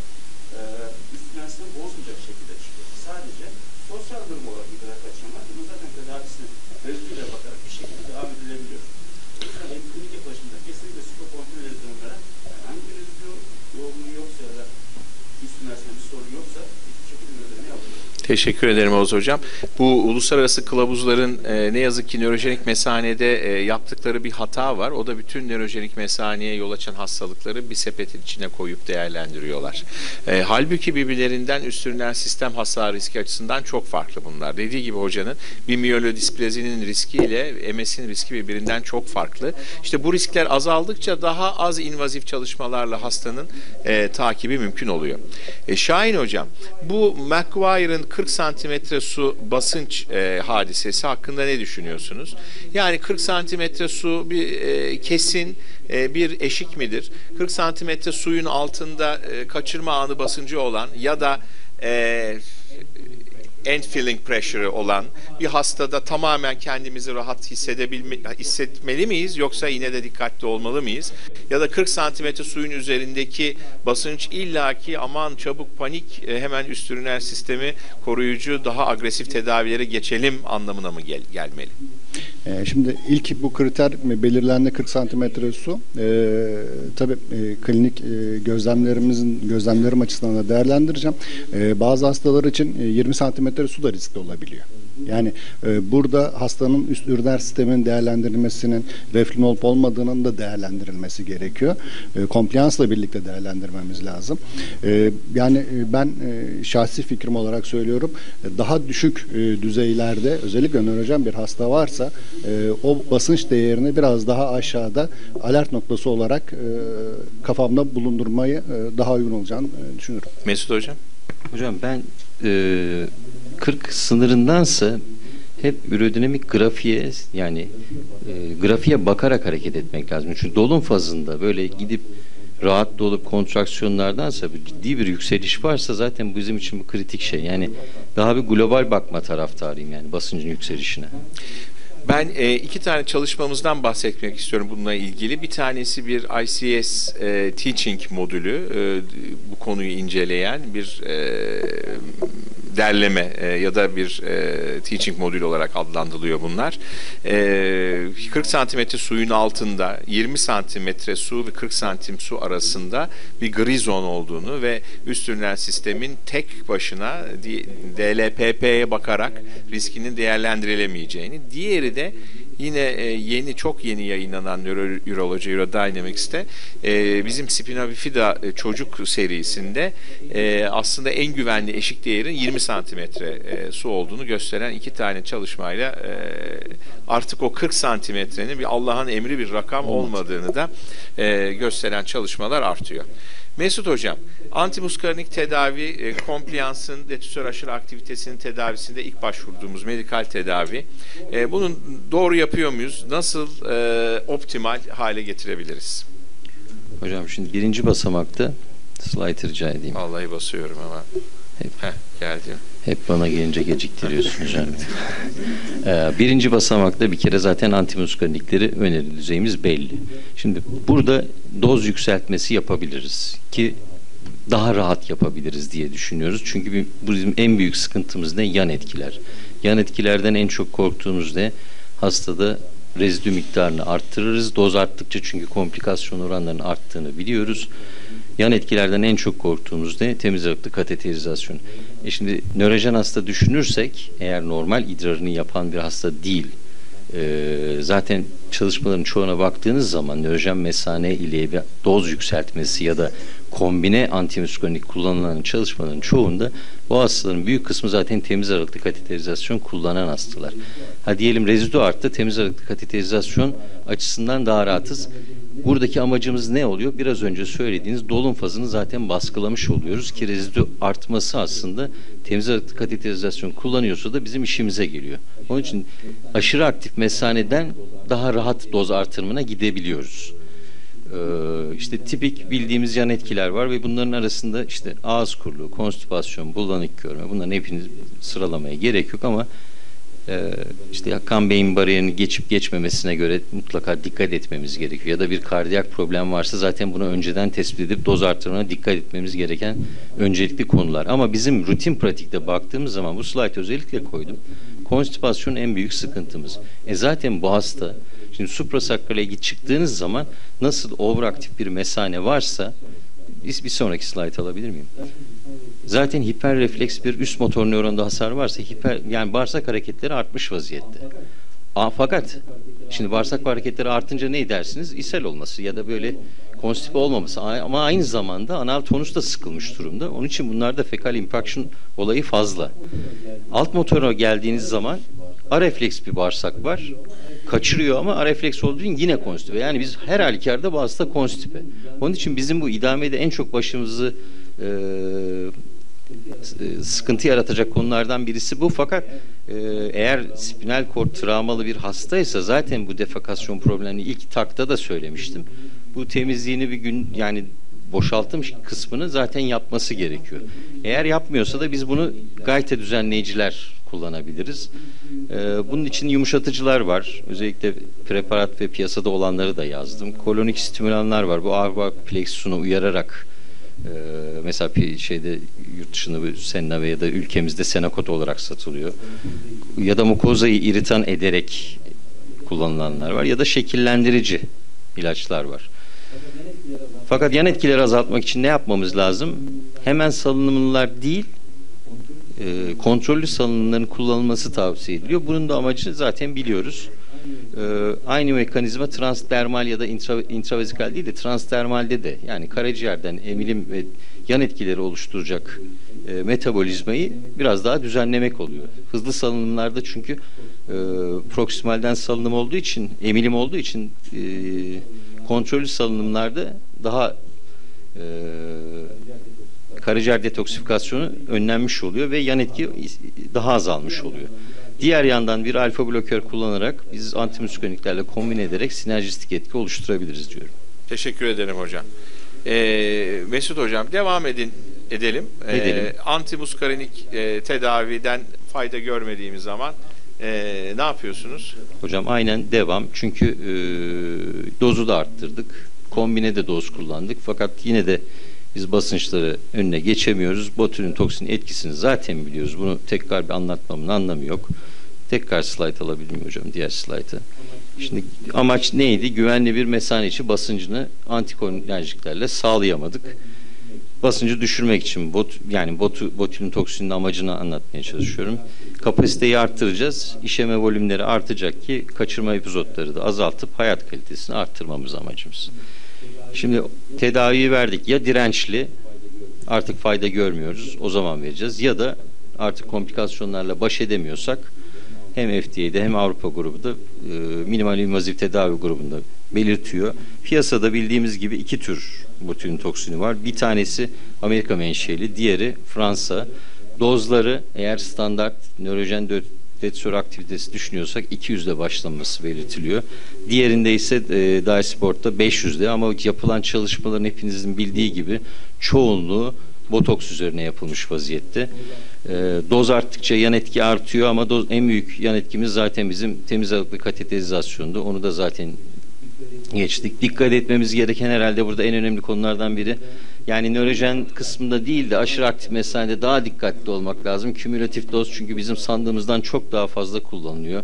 üst üniversiteden bozmayacak şekilde çıkıyor. Sadece sosyal durum olarak idrar kaçırma, bunun zaten tedavisine mevzuyla bakarak bir şekilde devam edilebiliyor. O yüzden benim klinik yaklaşımda kesinlikle suprapontil lezyonlara herhangi bir lezyon yoğunluğu yoksa ya da üst üniversitede bir sorun yoksa hiçbir şekilde ödeme yapılıyor. Teşekkür ederim Oğuz Hocam. Bu uluslararası kılavuzların ne yazık ki nörojenik mesanede yaptıkları bir hata var. O da bütün nörojenik mesaneye yol açan hastalıkları bir sepetin içine koyup değerlendiriyorlar. Halbuki birbirlerinden üst üriner sistem hasar riski açısından çok farklı bunlar. Dediği gibi hocanın bir miyelodisplazinin riski ile MS'in riski birbirinden çok farklı. İşte bu riskler azaldıkça daha az invazif çalışmalarla hastanın takibi mümkün oluyor. Şahin Hocam, bu McGuire'ın 40 santimetre su basınç hadisesi hakkında ne düşünüyorsunuz? Yani 40 santimetre su bir kesin bir eşik midir? 40 santimetre suyun altında kaçırma anı basıncı olan ya da end filling pressure olan bir hastada tamamen kendimizi rahat hissetmeli miyiz yoksa yine de dikkatli olmalı mıyız? Ya da 40 santimetre suyun üzerindeki basınç illaki aman çabuk panik hemen üst üriner sistemi koruyucu daha agresif tedavilere geçelim anlamına mı gelmeli? Şimdi ilk bu kriter belirlendi 40 santimetre su. Tabii klinik gözlemlerim açısından da değerlendireceğim. Bazı hastalar için 20 santimetre su da riskli olabiliyor. Yani burada hastanın üst üriner sistemin değerlendirilmesinin reflün olup olmadığının da değerlendirilmesi gerekiyor. Kompliyansla birlikte değerlendirmemiz lazım. Yani ben şahsi fikrim olarak söylüyorum, daha düşük düzeylerde özellikle nörojen bir hasta varsa o basınç değerini biraz daha aşağıda alert noktası olarak kafamda bulundurmayı daha uygun olacağını düşünüyorum. Mesut Hocam? Hocam ben 40 sınırındansa hep ürodinamik grafiğe, yani grafiğe bakarak hareket etmek lazım. Çünkü dolum fazında böyle gidip rahat dolup kontraksiyonlardansa ciddi bir yükseliş varsa zaten bizim için bu kritik şey. Yani daha bir global bakma taraftarıyım, yani basıncın yükselişine. Ben iki tane çalışmamızdan bahsetmek istiyorum bununla ilgili. Bir tanesi bir ICS Teaching modülü, bu konuyu inceleyen bir derleme ya da bir teaching modülü olarak adlandırılıyor bunlar. 40 santimetre suyun altında 20 santimetre su ve 40 santim su arasında bir gri zon olduğunu ve üst üriner sistemin tek başına DLPP'ye bakarak riskinin değerlendirilemeyeceğini, diğeri de yine çok yeni yayınlanan Urology Urodynamics'te bizim Spina Bifida çocuk serisinde aslında en güvenli eşik değerin 20 santimetre su olduğunu gösteren iki tane çalışmayla artık o 40 santimetrenin bir Allah'ın emri bir rakam olmadığını da gösteren çalışmalar artıyor. Mesut Hocam, antimuskarinik tedavi, kompliyansın, detüsör aşırı aktivitesinin tedavisinde ilk başvurduğumuz medikal tedavi. Bunun doğru yapıyor muyuz? Nasıl optimal hale getirebiliriz? Hocam şimdi birinci basamakta slide rica edeyim. Vallahi basıyorum ama. Geldi. Hep bana gelince geciktiriyorsun hocam. Birinci basamakta bir kere zaten antimuskarinikleri öneri düzeyimiz belli. Şimdi burada doz yükseltmesi yapabiliriz ki daha rahat yapabiliriz diye düşünüyoruz. Çünkü bizim en büyük sıkıntımız ne? Yan etkiler. Yan etkilerden en çok korktuğumuz ne? Hastada rezidü miktarını arttırırız. Doz arttıkça çünkü komplikasyon oranlarının arttığını biliyoruz. Yan etkilerden en çok korktuğumuz ne? Temiz aralıklı kateterizasyon. Şimdi nörojen hasta düşünürsek, eğer normal idrarını yapan bir hasta değil, zaten çalışmaların çoğuna baktığınız zaman nörojen mesane ile bir doz yükseltmesi ya da kombine antimuskarinik kullanılan çalışmaların çoğunda bu hastaların büyük kısmı zaten temiz aralıklı kateterizasyon kullanan hastalar. Diyelim rezidü arttı, temiz aralıklı kateterizasyon açısından daha rahatız. Buradaki amacımız ne oluyor? Biraz önce söylediğiniz dolum fazını zaten baskılamış oluyoruz ki rezidü artması aslında temiz aralıklı kateterizasyon kullanıyorsa da bizim işimize geliyor. Onun için aşırı aktif mesaneden daha rahat doz artırımına gidebiliyoruz. İşte tipik bildiğimiz yan etkiler var ve bunların arasında işte ağız kuruluğu, konstipasyon, bulanık görme, bunların hepini sıralamaya gerek yok ama işte kan beyin bariyerini geçip geçmemesine göre mutlaka dikkat etmemiz gerekiyor. Ya da bir kardiyak problem varsa zaten bunu önceden tespit edip doz artırımına dikkat etmemiz gereken öncelikli konular. Ama bizim rutin pratikte baktığımız zaman, bu slide özellikle koydum, konstipasyon en büyük sıkıntımız. Zaten bu hasta, şimdi suprasakrale çıktığınız zaman nasıl overaktif bir mesane varsa, bir sonraki slide alabilir miyim? Zaten hiperrefleks bir üst motor nöronda hasar varsa yani bağırsak hareketleri artmış vaziyette. Fakat şimdi bağırsak hareketleri artınca ne dersiniz? İshal olması ya da böyle konstipe olmaması, ama aynı zamanda anal tonus da sıkılmış durumda. Onun için bunlarda fekal impaction olayı fazla. Alt motora geldiğiniz zaman arefleks bir bağırsak var. Kaçırıyor ama arefleks olduğu için yine konstipe. Yani biz her halükarda bu hasta konstipe. Onun için bizim bu idamede en çok başımızı sıkıntı yaratacak konulardan birisi bu. Fakat eğer spinal kord travmalı bir hastaysa zaten bu defekasyon problemini ilk takta da söylemiştim. Bu temizliğini bir gün, yani boşaltım kısmını zaten yapması gerekiyor. Eğer yapmıyorsa da biz bunu gayte düzenleyiciler kullanabiliriz. Bunun için yumuşatıcılar var. Özellikle preparat ve piyasada olanları da yazdım. Kolonik stimülanlar var. Bu ağır plexusunu uyararak mesela yurt dışında Senna ya da ülkemizde Senakot olarak satılıyor. Ya da mukozayı iritan ederek kullanılanlar var. Ya da şekillendirici ilaçlar var. Fakat yan etkileri azaltmak için ne yapmamız lazım? Hemen salınımlılar değil, kontrollü salınımların kullanılması tavsiye ediliyor. Bunun da amacını zaten biliyoruz. Aynı mekanizma transdermal ya da intravezikal değil de transdermalde de, yani karaciğerden emilim ve yan etkileri oluşturacak metabolizmayı biraz daha düzenlemek oluyor. Hızlı salınımlarda çünkü proksimalden salınım olduğu için, emilim olduğu için kontrollü salınımlarda daha karaciğer detoksifikasyonu önlenmiş oluyor ve yan etki daha azalmış oluyor. Diğer yandan bir alfa blokör kullanarak biz antimuskaniklerle kombine ederek sinerjistik etki oluşturabiliriz diyorum. Teşekkür ederim hocam. Mesut hocam, devam edelim. Edelim. Antimuskarinik tedaviden fayda görmediğimiz zaman ne yapıyorsunuz? Hocam aynen devam. Çünkü dozu da arttırdık. Kombine de doz kullandık. Fakat yine de biz basınçları önüne geçemiyoruz. Botulin toksin etkisini zaten biliyoruz. Bunu tekrar bir anlatmamın anlamı yok. Tekrar slide alabilir miyim hocam? Diğer slaytı. Şimdi amaç neydi? Güvenli bir mesane içi basıncını antikolinerjiklerle sağlayamadık. Basıncı düşürmek için botulin toksinin amacını anlatmaya çalışıyorum. Kapasiteyi arttıracağız. İşeme volümleri artacak ki kaçırma epizotları da azaltıp hayat kalitesini arttırmamız amacımız. Şimdi tedaviyi verdik. Ya dirençli, artık fayda görmüyoruz, o zaman vereceğiz. Ya da artık komplikasyonlarla baş edemiyorsak hem FDA'de hem Avrupa grubu da minimal invaziv tedavi grubunda belirtiyor. Piyasada bildiğimiz gibi iki tür botulin toksini var. Bir tanesi Amerika menşeli, diğeri Fransa. Dozları eğer standart nörojen detector aktivitesi düşünüyorsak 200'de başlanması belirtiliyor. Diğerinde ise Dysport'ta 500'de, ama yapılan çalışmaların hepinizin bildiği gibi çoğunluğu botoks üzerine yapılmış vaziyette. Doz arttıkça yan etki artıyor ama en büyük yan etkimiz zaten bizim temiz aralıklı kateterizasyondu. Onu da zaten geçtik. Dikkat etmemiz gereken herhalde burada en önemli konulardan biri, yani nörojen kısmında değil de aşırı aktif mesanede daha dikkatli olmak lazım. Kümülatif doz çünkü bizim sandığımızdan çok daha fazla kullanılıyor.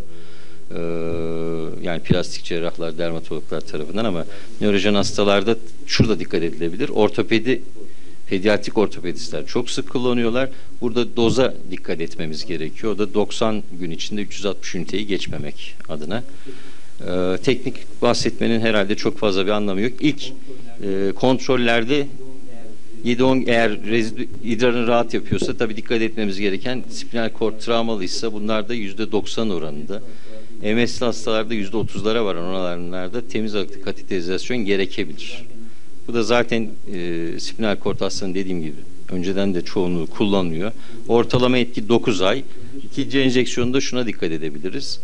Yani plastik cerrahlar, dermatologlar tarafından, ama nörojen hastalarda şurada dikkat edilebilir. Pediatrik ortopedistler çok sık kullanıyorlar. Burada doza dikkat etmemiz gerekiyor. O da 90 gün içinde 360 üniteyi geçmemek adına. Teknik bahsetmenin herhalde çok fazla bir anlamı yok. İlk kontrollerde 7-10 eğer idrarın rahat yapıyorsa tabii dikkat etmemiz gereken, spinal kord travmalıysa bunlarda %90 oranında. MS'li hastalarda %30'lara varan oranlarda temiz aralıklı kateterizasyon gerekebilir. Bu da zaten spinal kord hastanın dediğim gibi önceden de çoğunluğu kullanılıyor. Ortalama etki 9 ay. İkinci enjeksiyonda şuna dikkat edebiliriz.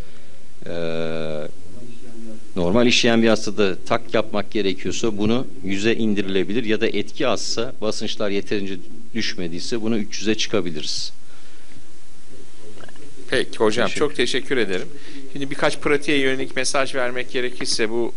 Normal işleyen bir hastada tak yapmak gerekiyorsa bunu 100'e indirilebilir ya da etki azsa, basınçlar yeterince düşmediyse bunu 300'e çıkabiliriz. Peki hocam, çok teşekkür ederim. Şimdi birkaç pratiğe yönelik mesaj vermek gerekirse, bu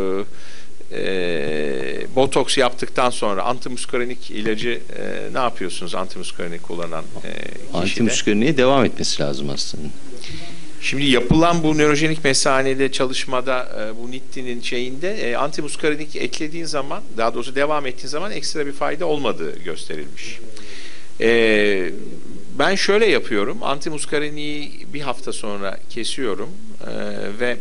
botoks yaptıktan sonra antimuskarinik ilacı ne yapıyorsunuz antimuskarinik kullanan kişide? Antimuskariniğe devam etmesi lazım hastanın. Şimdi yapılan bu nörojenik mesanede çalışmada bu NIT'nin şeyinde antimuskarinik eklediğin zaman, daha doğrusu devam ettiğin zaman ekstra bir fayda olmadığı gösterilmiş. Ben şöyle yapıyorum. Antimuskariniği bir hafta sonra kesiyorum ve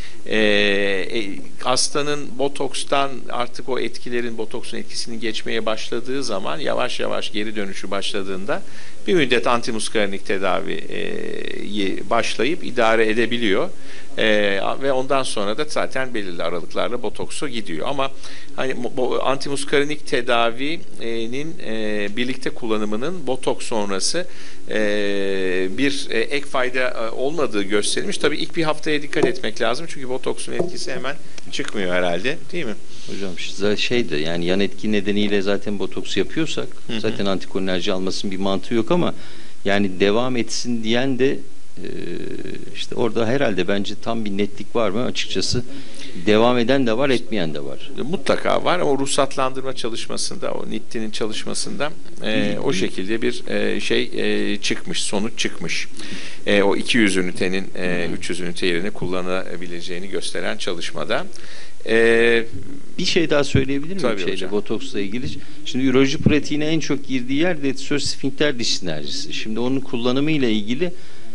hastanın botokstan artık o etkilerin, botoksun etkisinin geçmeye başladığı zaman, yavaş yavaş geri dönüşü başladığında bir müddet antimuskarinik tedaviyi başlayıp idare edebiliyor. Ve ondan sonra da zaten belirli aralıklarla botoksu gidiyor. Ama hani antimuskarinik tedavinin birlikte kullanımının botoks sonrası bir ek fayda olmadığı gösterilmiş. Tabii ilk bir haftaya dikkat etmek lazım. Çünkü botoksun etkisi hemen çıkmıyor herhalde, değil mi? Hocam şeyde, yani yan etki nedeniyle zaten botoks yapıyorsak zaten antikolinerji almasının bir mantığı yok, ama yani devam etsin diyen de işte orada herhalde bence tam bir netlik var mı açıkçası? Devam eden de var, etmeyen de var. Mutlaka var. O ruhsatlandırma çalışmasında, o NIT'nin çalışmasında o şekilde bir çıkmış, sonuç çıkmış. O 200 ünitenin 300 ünite yerine kullanabileceğini gösteren çalışmada. Bir şey daha söyleyebilir miyim Tabii hocam. botoksla ilgili? Şimdi üroloji pratiğine en çok girdiği yer detisör sfinkter diş sinerjisi. Şimdi onun kullanımı ile ilgili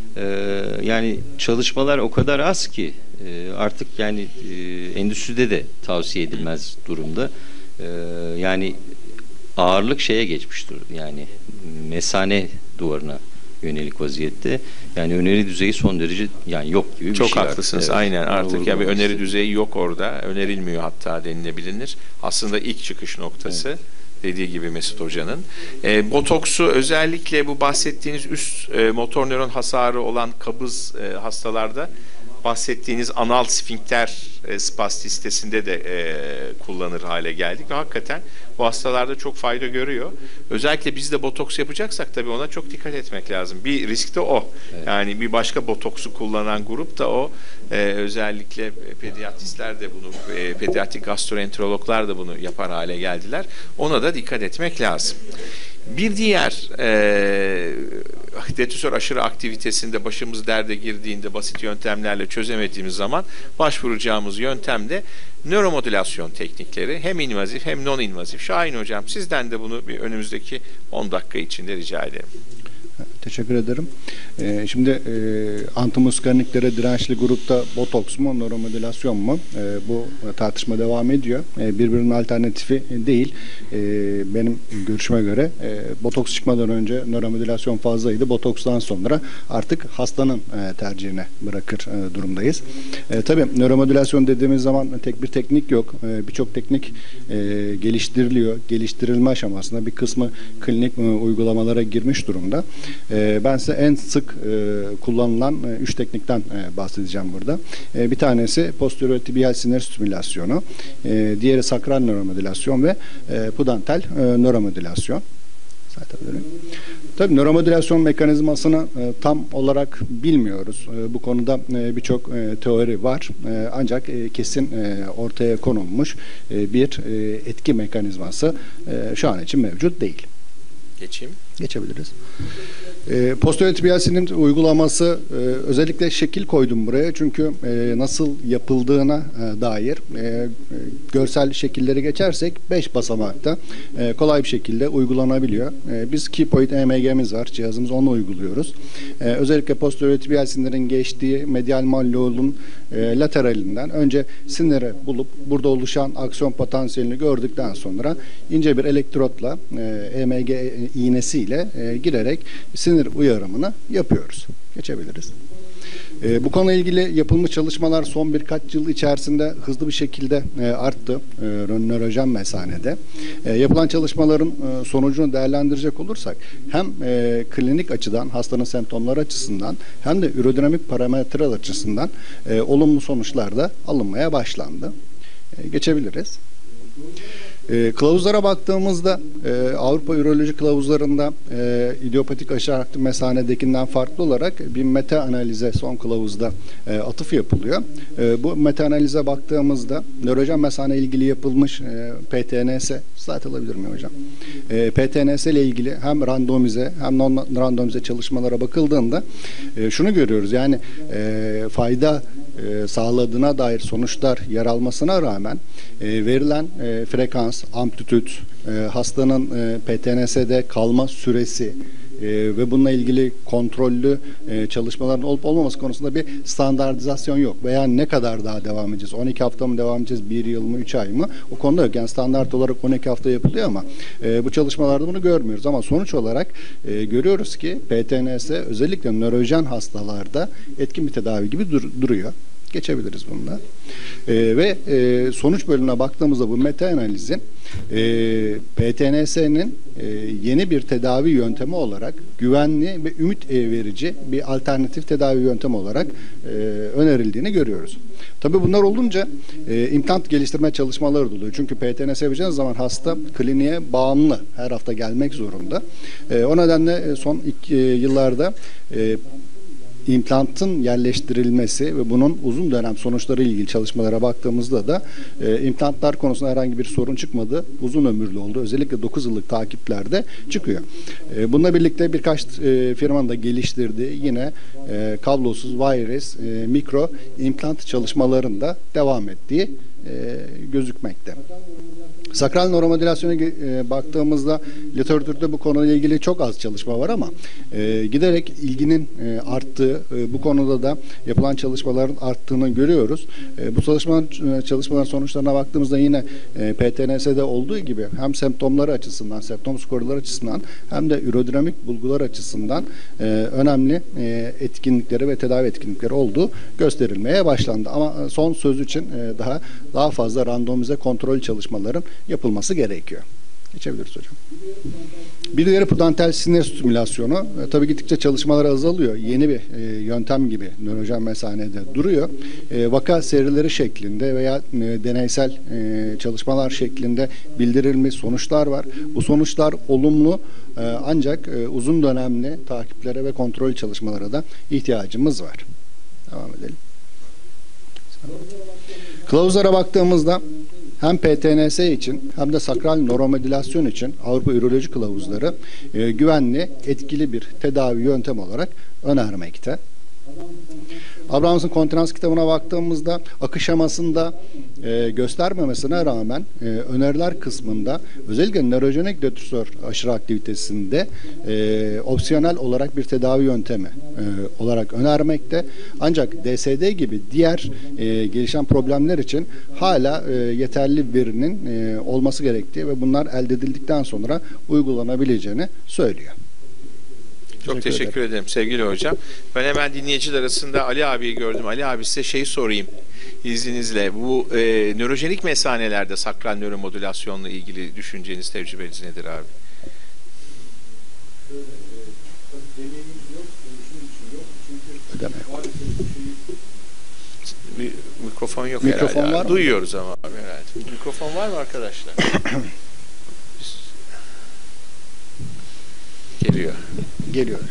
yani çalışmalar o kadar az ki artık yani endüstride de tavsiye edilmez durumda. Yani ağırlık şeye geçmiştir. Yani mesane duvarına yönelik vaziyette. Yani öneri düzeyi son derece yani yok gibi bir Çok şey. haklısınız. Evet. Aynen. Onu Artık ya bir vurgulamak öneri istedim. düzeyi yok orada. Önerilmiyor hatta denilebilir. Aslında ilk çıkış noktası. Dediği gibi Mesut Hoca'nın. Botoksu özellikle bu bahsettiğiniz üst motor nöron hasarı olan kabız hastalarda bahsettiğiniz anal sfinkter spastisitesinde de kullanır hale geldik ve hakikaten bu hastalarda çok fayda görüyor. Özellikle biz de botoks yapacaksak tabii ona çok dikkat etmek lazım. Bir risk de o. Evet. Yani bir başka botoksu kullanan grup da o. Özellikle pediatristler de bunu, pediatrik gastroenterologlar da bunu yapar hale geldiler. Ona da dikkat etmek lazım. Bir diğer detisör aşırı aktivitesinde başımız derde girdiğinde basit yöntemlerle çözemediğimiz zaman başvuracağımız yöntem de nöromodülasyon teknikleri. Hem invazif hem non invazif. Şahin Hocam sizden de bunu bir önümüzdeki 10 dakika içinde rica ederim. Teşekkür ederim. Şimdi antimuskariniklere dirençli grupta botoks mu, nöromodülasyon mu? Bu tartışma devam ediyor. Birbirinin alternatifi değil. Benim görüşüme göre botoks çıkmadan önce nöromodülasyon fazlaydı. Botokstan sonra artık hastanın tercihine bırakır durumdayız. Tabii nöromodülasyon dediğimiz zaman tek bir teknik yok. Birçok teknik geliştiriliyor. Geliştirilme aşamasında bir kısmı klinik uygulamalara girmiş durumda. Ben size en sık kullanılan 3 teknikten bahsedeceğim burada. Bir tanesi posterotibiyal sinir stimülasyonu, diğeri sakral nöromodülasyon ve pudantal nöromodülasyon. Tabii nöromodülasyon mekanizmasını tam olarak bilmiyoruz. Bu konuda birçok teori var. Ancak kesin ortaya konulmuş bir etki mekanizması şu an için mevcut değil. Geçebiliriz. Posterotibiyal sinir uygulaması özellikle şekil koydum buraya çünkü nasıl yapıldığına dair görsel şekilleri geçersek 5 basamakta kolay bir şekilde uygulanabiliyor. Biz Keypoint EMG'miz var. Cihazımız onu uyguluyoruz. Özellikle posterotibiyal sinirin geçtiği medial malleolun lateralinden önce siniri bulup burada oluşan aksiyon potansiyelini gördükten sonra ince bir elektrotla EMG iğnesiyle girerek sinir uyarımını yapıyoruz. Geçebiliriz. Bu konuyla ilgili yapılmış çalışmalar son birkaç yıl içerisinde hızlı bir şekilde arttı nörojen mesanede. Yapılan çalışmaların sonucunu değerlendirecek olursak hem klinik açıdan hastanın semptomları açısından hem de ürodinamik parametreler açısından olumlu sonuçlar da alınmaya başlandı. Geçebiliriz. Kılavuzlara baktığımızda Avrupa Üroloji kılavuzlarında idiopatik aşırı aktif mesanedekinden farklı olarak bir meta analize son kılavuzda atıf yapılıyor. Bu meta analize baktığımızda nörojen mesane ilgili yapılmış PTNS slide alabilir miyim hocam? PTNS ile ilgili hem randomize hem non randomize çalışmalara bakıldığında şunu görüyoruz yani fayda sağladığına dair sonuçlar yer almasına rağmen verilen frekans, amplitüt, hastanın PTNS'de kalma süresi ve bununla ilgili kontrollü çalışmaların olup olmaması konusunda bir standartizasyon yok. Veya ne kadar daha devam edeceğiz? 12 hafta mı devam edeceğiz? 1 yıl mı? 3 ay mı? O konuda yok. Yani standart olarak 12 hafta yapılıyor ama bu çalışmalarda bunu görmüyoruz. Ama sonuç olarak görüyoruz ki PTNS özellikle nörojen hastalarda etkin bir tedavi gibi duruyor. Geçebiliriz bununla. Ve sonuç bölümüne baktığımızda bu meta analizin PTNS'nin yeni bir tedavi yöntemi olarak güvenli ve ümit verici bir alternatif tedavi yöntemi olarak önerildiğini görüyoruz. Tabii bunlar olunca implant geliştirme çalışmaları da oluyor. Çünkü PTNS yapacağınız zaman hasta kliniğe bağımlı her hafta gelmek zorunda. O nedenle son yıllarda implantın yerleştirilmesi ve bunun uzun dönem sonuçları ilgili çalışmalara baktığımızda da implantlar konusunda herhangi bir sorun çıkmadı. Uzun ömürlü oldu. Özellikle 9 yıllık takiplerde çıkıyor. Bununla birlikte birkaç firmanın da geliştirdiği yine kablosuz wireless mikro implant çalışmalarında devam ettiği gözükmekte. Sakral nöromodülasyona baktığımızda literatürde bu konuyla ilgili çok az çalışma var ama giderek ilginin arttığı, bu konuda da yapılan çalışmaların arttığını görüyoruz. Bu çalışmaların sonuçlarına baktığımızda yine PTNS'de olduğu gibi hem semptomları açısından, semptom skorları açısından hem de ürodinamik bulgular açısından önemli etkinlikleri ve tedavi etkinlikleri olduğu gösterilmeye başlandı. Ama son söz için daha fazla randomize kontrol çalışmaların yapılması gerekiyor. Geçebiliriz hocam. Bir diğeri prudental sinir stimülasyonu. Tabii gittikçe çalışmalar azalıyor. Yeni bir yöntem gibi nörojen mesanede duruyor. Vaka serileri şeklinde veya deneysel çalışmalar şeklinde bildirilmiş sonuçlar var. Bu sonuçlar olumlu ancak uzun dönemli takiplere ve kontrol çalışmalara da ihtiyacımız var. Devam edelim. Kılavuzlara baktığımızda hem PTNS için hem de sakral nöromodülasyon için Avrupa Üroloji Kılavuzları güvenli, etkili bir tedavi yöntemi olarak önermekte. Abrahams'ın kontinans kitabına baktığımızda akış şemasında göstermemesine rağmen öneriler kısmında özellikle nörojenik detrusör aşırı aktivitesinde opsiyonel olarak bir tedavi yöntemi olarak önermekte. Ancak DSD gibi diğer gelişen problemler için hala yeterli verinin olması gerektiği ve bunlar elde edildikten sonra uygulanabileceğini söylüyor. Çok teşekkür ederim sevgili hocam. Ben hemen dinleyiciler arasında Ali abiyi gördüm. Ali abi size şeyi sorayım izninizle. Bu nörojenik mesanelerde sakral nöromodülasyonla ilgili düşünceniz, tecrübeniz nedir abi? Bir mikrofon yok Mikrofon herhalde. var mı? Duyuyoruz ama abi herhalde. Mikrofon var mı arkadaşlar? Geliyor.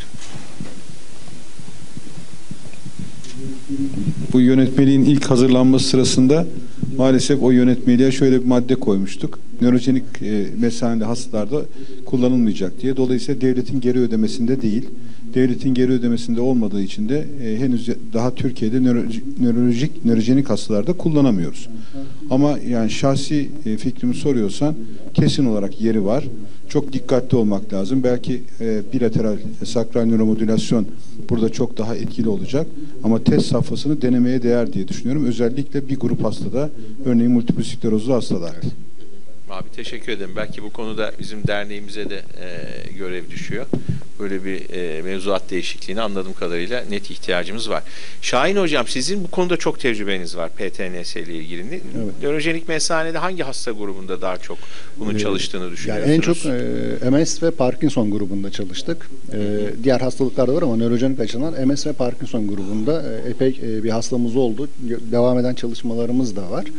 Bu yönetmeliğin ilk hazırlanması sırasında maalesef o yönetmeliğe şöyle bir madde koymuştuk. Nörojenik mesaneli hastalarda kullanılmayacak diye. Dolayısıyla devletin geri ödemesinde değil. Devletin geri ödemesinde olmadığı için de henüz daha Türkiye'de nörojenik hastalarda kullanamıyoruz. Ama yani şahsi fikrimi soruyorsan kesin olarak yeri var. Çok dikkatli olmak lazım. Belki bilateral sakral nöromodülasyon burada çok daha etkili olacak. Ama test safhasını denemeye değer diye düşünüyorum. Özellikle bir grup hastada, örneğin multiple sklerozlu hastalar. Abi teşekkür ederim. Belki bu konuda bizim derneğimize de görev düşüyor. Böyle bir mevzuat değişikliğine anladığım kadarıyla net ihtiyacımız var. Şahin hocam sizin bu konuda çok tecrübeniz var PTNS ile ilgili. Evet. Nörojenik mesanede hangi hasta grubunda daha çok bunun çalıştığını düşünüyorsunuz? Yani en çok MS ve Parkinson grubunda çalıştık. Diğer hastalıklar da var ama nörojenik açıdan MS ve Parkinson grubunda epey bir hastamız oldu. Devam eden çalışmalarımız da var.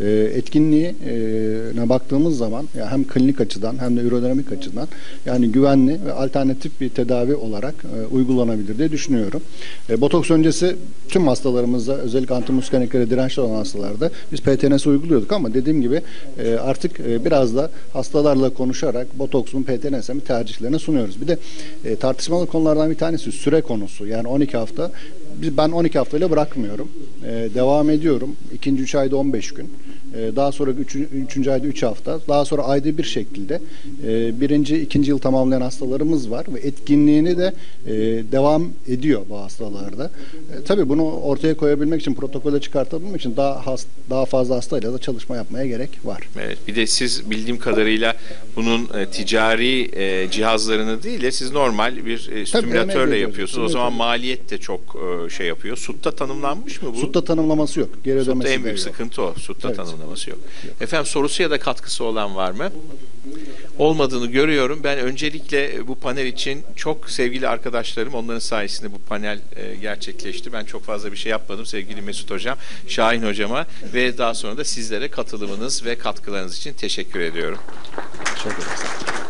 Etkinliğine baktığımız zaman yani hem klinik açıdan hem de ürodinamik açıdan yani güvenli ve alternatif bir tedavi olarak uygulanabilir diye düşünüyorum. Botoks öncesi tüm hastalarımızda özellikle antimuskaniklere dirençli olan hastalarda biz PTNS uyguluyorduk ama dediğim gibi artık biraz da hastalarla konuşarak botoks mu PTNS mi tercihlerini sunuyoruz. Bir de tartışmalı konulardan bir tanesi süre konusu. Yani 12 hafta. Ben 12 haftayla bırakmıyorum. Devam ediyorum. İkinci 3 ayda 15 gün. Daha sonra 3. ayda 3 hafta. Daha sonra ayda bir şekilde birinci, ikinci yıl tamamlayan hastalarımız var ve etkinliğini de devam ediyor bu hastalarda. Tabii bunu ortaya koyabilmek için, protokole çıkartabilmek için daha fazla hastayla da çalışma yapmaya gerek var. Evet. Bir de siz bildiğim kadarıyla bunun ticari cihazlarını değil de siz normal bir stimülatörle yapıyorsunuz. O zaman maliyet de çok şey yapıyor. SUT'ta tanımlanmış mı bu? SUT'ta tanımlaması yok. Geri ödemesi SUT'ta en büyük yok. sıkıntı o. SUT'ta tanımlaması yok. Efendim sorusu ya da katkısı olan var mı? Olmadığını görüyorum. Ben öncelikle bu panel için çok sevgili arkadaşlarım, onların sayesinde bu panel gerçekleşti. Ben çok fazla bir şey yapmadım sevgili Mesut Hocam, Şahin Hocama ve daha sonra da sizlere katılımınız ve katkılarınız için teşekkür ediyorum. Teşekkür ederim.